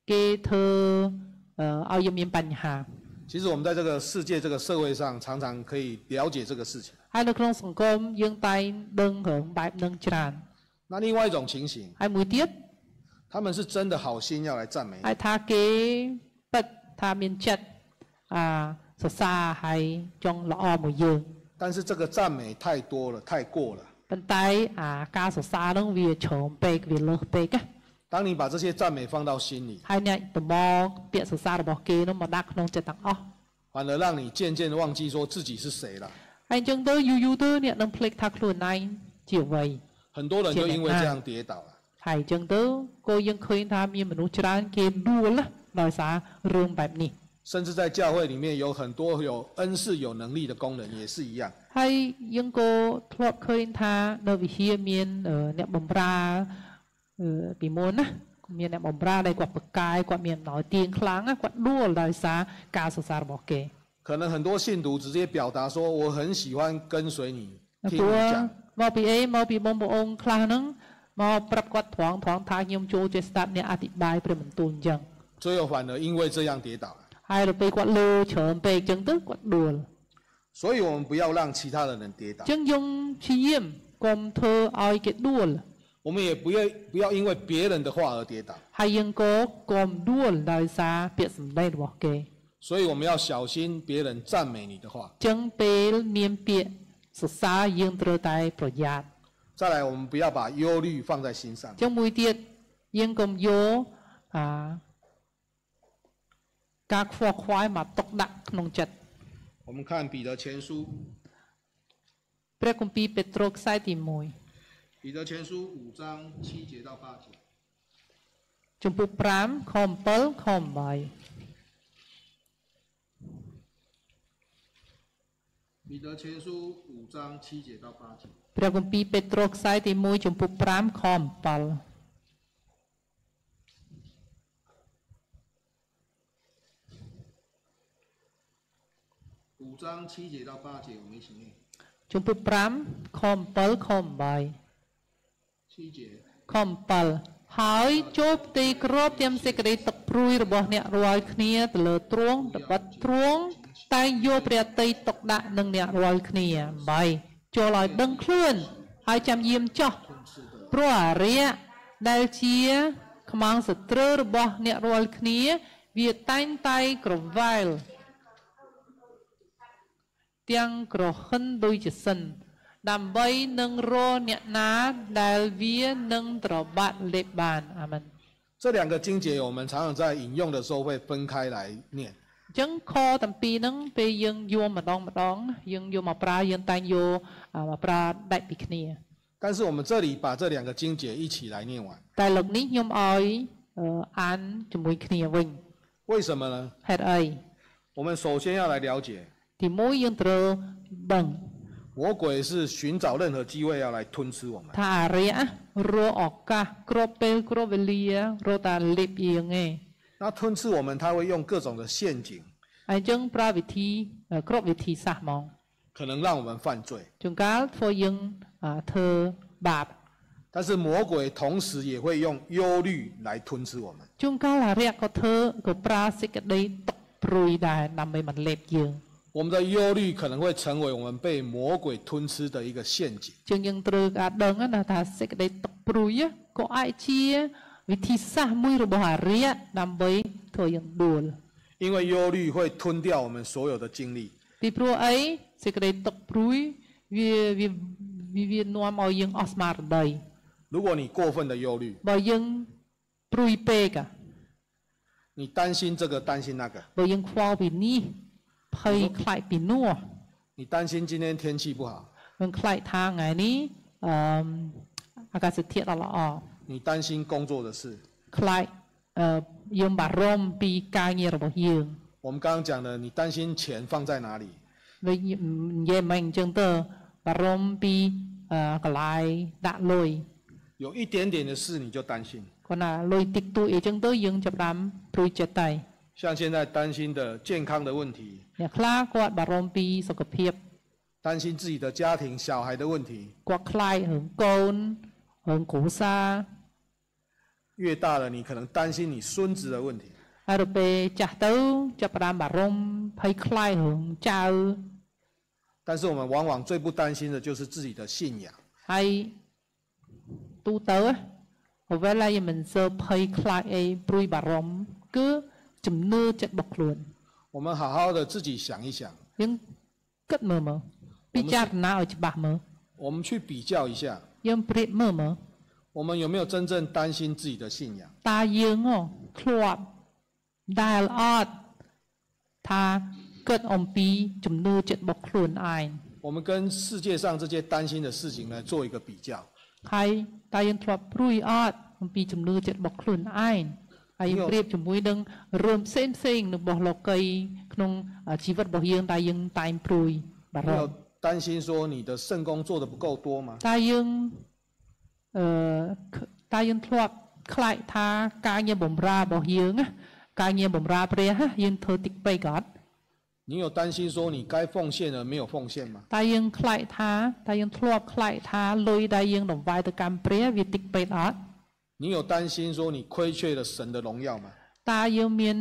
គេធ្វើឲ្យយើងមានបញ្ហា其实我们在这个世界、这个社会上，常常可以了解这个事情。 ហើយនៅក្នុងសង្គមយើងតែងដឹងរឿងបែបនឹងច្រើន那另外一种情形， ហើយមួយទៀត他们是真的好心要来赞美你， ហើយថាគេពិតថាមានចិត្តសរសើរហើយចង់ល្អមួយយើង但是这个赞美太多了，太过了。 ប៉ុន្តែការសរសើរហ្នឹងវាច្រើនពេកវាលើសពេកណា当你把这些赞美放到心里， ហើយអ្នកតំមកពាក្យសរសើររបស់គេនោះមកដាក់ក្នុងចិត្តទាំងអស់反而让你渐渐忘记说自己是谁了。 ហើយអញ្ចឹងទៅយូរទៅអ្នកនឹងភ្លេចថាខ្លួនឯងជាអ្វី很多人就因为这样跌倒了。 ហើយអញ្ចឹងទៅក៏យើងឃើញថាមានមនុស្សច្រើនគេដួលណាដោយសាររឿងបែបនេះ甚至在教会里面有很多有恩赐、有能力的工人也是一样。 ហើយយើងក៏ធ្លាប់ឃើញថានៅវិហារមានអ្នកបម្រើពីមុនណាមានអ្នកបម្រើដែលគាត់ប្រកាយគាត់មានអំណោយទានខ្លាំងណាគាត់ដួលដោយសារការសរសើររបស់គេ可能很多信徒直接表达说我很喜欢跟随你，听ព្រោះ你讲。 មកពីអីមកពីបងប្អូនខ្លះហ្នឹងមកប្រាប់គាត់ត្រង់ថាខ្ញុំចូលជាស្ដាប់អ្នកអធិប្បាយព្រះបន្ទូលអញ្ចឹង最后反而因为这样跌倒了。 ហើយដល់ពេលគាត់លើច្រើនពេកអញ្ចឹងទៅគាត់ដួល所以我们不要让其他的人跌倒អញ្，ចឹងយើងព្យាយាមកុំធ្វើឲ្យគេដួល我们也不要因为别人的话而跌倒。 ហើយយើងក៏កុំដួលដោយសារពាក្យសម្ដីរបស់គេ所以我们要小心别人赞美你的话。 អញ្ចឹងពេលមានពាក្យសរសើរយើងត្រូវតែប្រយ័ត្ន再来，我们不要把忧虑放在心上អញ្。ចឹងមួយទៀតយើងកុំយកការខ្វល់ខ្វាយមកຕົកដាក់ក្នុងចិត្ត我们看彼得前书， ព្រះគម្ពីរពេត្រុសខ្សែទី1 彼得前书5章7节到8节。 ចំពុក5ខ7ខ8 彼得前书5章7节到8节。 ព្រះគម្ពីរពេត្រុសខ្សែទី1ចំពុក5ខ7 5章7节到8节，我们一起念。 ចំពុក5ខ7ខ8 7节， ខ7ហើយចូលផ្ទៃក្របទាំងសេចក្តីទឹកព្រួយរបស់អ្នករាល់គ្នាទៅលើទ្រង់ត្បិតទ្រង់តែងយកព្រះតីទុកដាក់នឹងអ្នករាល់គ្នា8ចូលឲ្យដឹងខ្លួនហើយចាំយាមចោះព្រោះអរិយដែលជាខ្មាំងសត្រូវរបស់អ្នករាល់គ្នាវាតែងតែក្រវ៉ែលទាំងក្រហិនដូចជាសិនដើម្បីនឹងរកអ្នកណាដែលវានឹងត្របាក់លេបបានអាមែន这两个经节我们常常在引用的时候会分开来念。 អញ្ចឹងខទាំងពីរហ្នឹងពេលយើងយកម្ដងយើងយកមកប្រើយើងតែងយកមកប្រើដាច់ពីគ្នា但是我们这里把这两个经节一起来念完， តែលើកនេះខ្ញុំឲ្យអានជាមួយគ្នាវិញ为什么呢？ ហេតុអី我们首先要来了解， ទីមួយយើងត្រូវដឹង魔鬼是寻找任何机会要来吞吃我们。 ថាអរិយរកឱកាសគ្រប់ពេលគ្រប់វេលារកតែលេបយើងឯង那吞吃我们，他会用各种的陷阱， ហើយអញ្ចឹងប្រើវិធីគ្រប់វិធីសាស្ត្រហ្មង可能让我们犯罪。 ជួនកាលធ្វើយើងធ្វើបាប但是魔鬼同时也会用忧虑来吞吃我们。 ជួនកាលអរិយក៏ធ្វើក៏ប្រើសេចក្តីទុកព្រួយដែរដើម្បីមិនលេបយើង我们的忧虑可能会成为我们被魔鬼吞吃的一个陷阱。 ជាងយើងត្រូវការដឹងណាថាសេចក្តីទុកព្រួយក៏អាចជាវិធីសាស្ត្រមួយរបស់អរិយដើម្បីធ្វើយើងដួល因为忧虑会吞掉我们所有的精力。 ពីព្រោះអីសេចក្តីទុកព្រួយវានាំឲ្យយើងអស់ស្មារតី如果你过分的忧虑， បើយើងព្រួយពេក你担心这个担心那个， បើយើងខ្វល់ពីនេះភ័យខ្លាចពីនោះ你担心今天天气不好， នឹងខ្លាចថាថ្ងៃនេះអាកាសធាតុអត់ល្អ你担心工作的事。 ខ្លាចយើងបារម្ភពីការងាររបស់យើង我们刚刚讲的，你担心钱放在哪里， វិញនិយាយមិនអញ្ចឹងទៅបារម្ភពីកន្លែងដាក់លុយ有一点点的事你就担心。 គាត់ណាលុយតិចតួចអីចឹងទៅយើងចាប់ផ្ដើមព្រួយចិត្តតែ像现在担心的健康的问题， អ្នកខ្លះគាត់បារម្ភពីសុខភាព担心自己的家庭小孩的问题， គាត់ខ្លាចរឿងកូនរឿងគ្រួសារ越大了，你可能担心你孙子的问题。 ហើយទៅពេលចាស់ទៅចាប់ផ្ដើមបារម្ភភ័យខ្លាចរឿងចៅ但是我们往往最不担心的就是自己的信仰。 ហើយទូទៅអ្វីដែលយើងមិនសូវភ័យខ្លាចអីព្រួយបារម្ភគឺជំនឿចិត្តរបស់ខ្លួន我们好好的自己想一想， យើងគិតមើលពិចារណាឲ្យច្បាស់មើល我们去比较一下， យើងប្រៀបមើល我们有没有真正担心自己的信仰？ តើយើងធ្លាប់ដែលអត់ថាគិតអំពីជំនឿចិត្តរបស់ខ្លួនឯង我们跟世界上这些担心的事情来做一个比较。 ហើយតើយើងធ្លាប់ព្រួយអត់អំពីជំនឿចិត្តរបស់ខ្លួនឯងហើយយើងប្រៀបជាមួយនឹងរឿងផ្សេងៗរបស់លោកីក្នុងជីវិតរបស់យើងតើយើងតែងព្រួយបារ没ម្ភ有担心说你的圣功做得不够多吗？ តើយើងតើយើងធ្លាប់ខ្លាចថាការងារបម្រើរបស់យើងការងារបម្រើព្រះយើងធ្វើតិចពេកអត់你有担心说你该奉献的没有奉献吗？ តើយើងខ្លាចថាតើយើងធ្លាប់ខ្លាចថាលុយដែលយើងដង្វាយទៅកម្មព្រះវាតិចពេកអត់你有担心说你亏缺了神的荣耀吗？ តើយើងមាន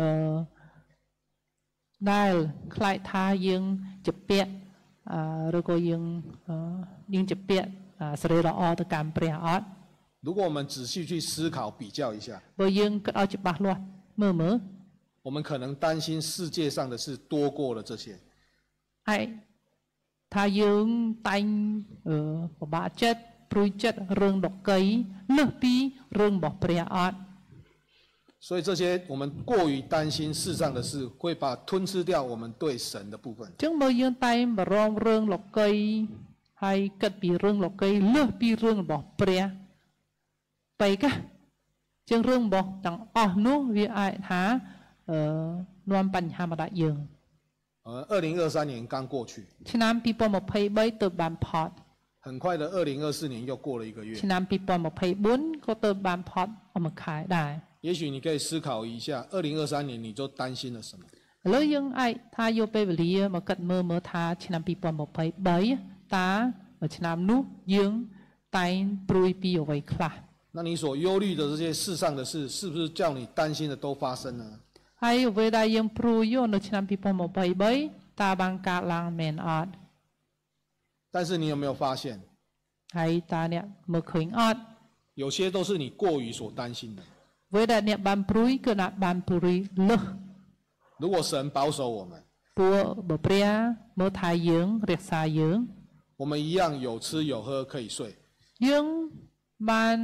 ដែលខ្លាចថាយើងជាពាក់ឬក៏យើងជាពាក់សេរីល្អទៅកម្មព្រះអត់如果我们仔细去思考比较一下， បើយើងគិតឲ្យច្បាស់លាស់មើល我们可能担心世界上的事多过了这些。 ហើយថាយើងតែងពិបាកចិត្តព្រួយចិត្តរឿងលោកីលើសពីរឿងរបស់ព្រះអត់所以这些我们过于担心世上的事，会把吞吃掉我们对神的部分。 អញ្ចឹងបើយើងតែងបារម្ភរឿងលោកីហើយគិតពីរឿងលោកីលើសពីរឿងរបស់ព្រះបែកជាងរឿងរបស់ទាំងអស់នោះវាអាចថានាំបញ្ហាមកដាក់យើង 2023年刚过去， ឆ្នាំ2023ទៅបានផុត很快的2024年又过了一个月。 ឆ្នាំ2024ក៏ទៅបានផុតអស់មួយខែដែរ也许你可以思考一下，2023年你就担心了什么？ ឥឡូវយើងអាចថាយកពេលវេលាមកគិតមើលថាឆ្នាំ2023តើឆ្នាំនោះយើងតែងព្រួយពីអ្វីខ្លះ那你所忧虑的这些世上的事，是不是叫你担心的都发生了？ ហើយអ្វីដែលយើងព្រួយនៅឆ្នាំ2023តើបានកើតឡើងមែនអត់但是你有没有发现， ហើយតើអ្នកមើលឃើញអត់有些都是你过于所担心的。 អ្វីដែលអ្នកបានព្រួយគឺអ្នកបានព្រួយលើស如果神保守我们， ព្រោះបើព្រះមើលថែយើងរក្សាយើង我们一样有吃有喝可以睡。 យើងបាន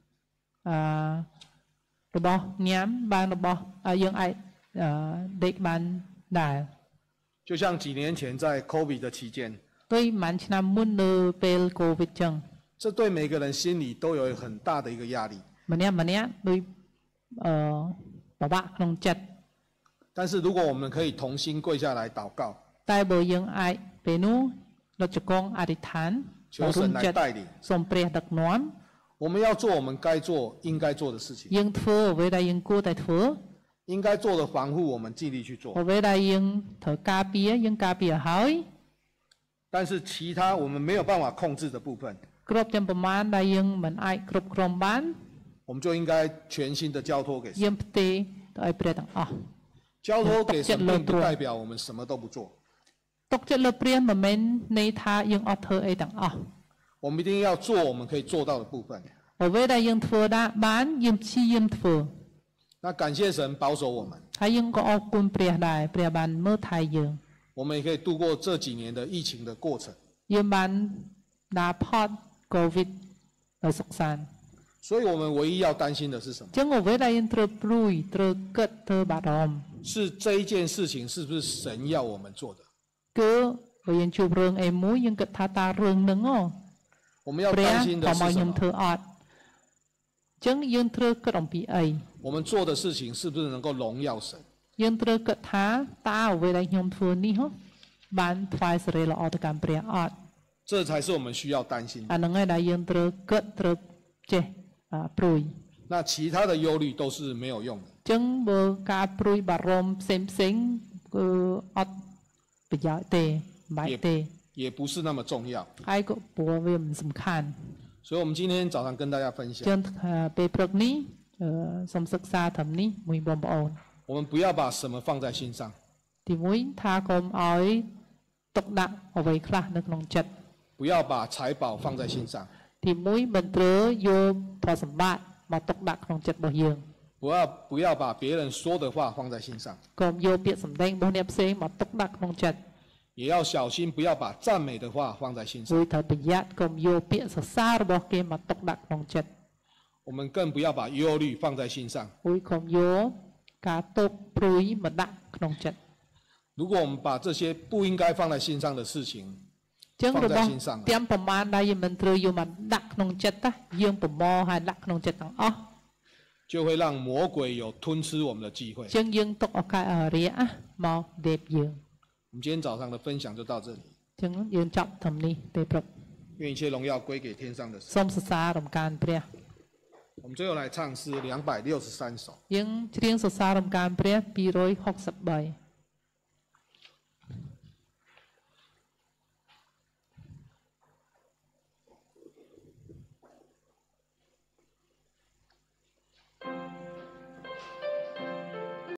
របស់ញ៉ាំបានរបស់យើងអាចដេកបានដែរ就像几年前在 COVID 的期间， ដូចមួយឆ្នាំមុននៅពេល COVID ចឹង这对每个人心里都有很大的一个压力。 ម្នាក់ដូចពិបាកក្នុងចិត្ត但是如果我们可以同心跪下来祷告， តែបើយើងអាចពេលនោះរត់ជង្គង់អធិដ្ឋាន求神来带领， សូមព្រះដឹកនាំ我们要做我们该做、应该做的事情， យើងធ្វើអ្វីដែលយើងគួរតែធ្វើ应该做的防护我们尽力去做。 អ្វីដែលយើងត្រូវការពារយើងការពារហើយ但是其他我们没有办法控制的部分， គ្រប់ទាំងប្រមាណដែលយើងមិនអាចគ្រប់គ្រងបាន我们就应该全心的交托给神。 យើងផ្ទេរទៅឲ្យព្រះទាំងអស់交托给神，并不代表我们什么都不做。 ទុកចិត្តលើព្រះមិនមែនន័យថាយើងអត់ធ្វើអីទាំងអស់我们一定要做我们可以做到的部分。 អ្វីដែលយើងធ្វើបានយើងព្យាយាមធ្វើ那感谢神保守我们， ហើយយើងក៏អរគុណព្រះដែរព្រះបានមើលថែយើង我们也可以度过这几年的疫情的过程。 យើងបានដើរផុត COVID ដោយសុខសាន្ត所以我们唯一要担心的是什么？ ចឹងអ្វីដែលយើងត្រូវព្រួយត្រូវគិតធ្វើបារម្ភ是这一件事情是不是神要我们做的？ គឺបើយើងជួបរឿងអីមួយយើងគិតថាតើរឿងហ្នឹង我们要ព្រះ担心的ក៏មក是什ខ្ញុំ么？ ធ្វើអត់ចឹងយើងត្រូវគិតអំពីអី我们做的事情是不是能够荣耀神？ យើងត្រូវគិតថាតើអ្វីដែលខ្ញុំធ្វើនេះបានថ្វាយសេរីល្អទៅកាន់ព្រះអត់这才是我们需要担心的。 អាហ្នឹងហើយដែលយើងត្រូវគិតត្រូវចេះព្រួយ那其他的忧虑都是没有用的。 ចឹងបើការព្រួយបារម្ភផ្សេងគឺអត់ប្រយោជន៍ទេមិនបាច់ទេ也不是那么重要。 ហើយក៏ព្រោះវាមិនសំខាន់所以，我们今天早上跟大家分享， ចឹងពេលព្រឹកនេះសូមសិក្សាត្រឹមនេះមួយបងប្អូន我们不要把什么放在心上。 ទីមួយថាកុំឲ្យទុកដាក់អ្វីខ្លះនៅក្នុងចិត្ត不要把财宝放在心上。 ទីមួយមិនត្រូវយកផលសម្បត្តិមកទុកដាក់ក្នុងចិត្តរបស់យើង不要把别人说的话放在心上。 កុំយកពាក្យសម្ដីរបស់អ្នកផ្សេងមកទុកដាក់ក្នុងចិត្ត也要小心，不要把赞美的话放在心上。 ជួយត្រូវប្រយ័ត្នកុំយកពាក្យសរសើររបស់គេមកទុកដាក់ក្នុងចិត្ត我们更不要把忧虑放在心上。 ហើយកុំយកការទុកព្រួយមកដាក់ក្នុងចិត្ត如果我们把这些不应该放在心上的事情ចឹង放រ在របស់心上， ទាំងប្រមាណដែលយើងមិនត្រូវយកមកដាក់ក្នុងចិត្តណាយើងប្រមូលហើយដាក់ក្នុងចិត្តទាំងអស់就会让魔鬼有吞吃我们的机会。 ចឹងយើងទុកឱកាសឲ្យរាក់មកដេបយើង我们今天早上的分享就到这里， ចឹងយើងចាប់ត្រឹមនេះទេព្រឹក愿一切荣耀归给天上的神。 សូមសរសើររំកានព្រះ我们最后来唱诗263首。 យើងច្រៀងសរសើររំកានព្រះ263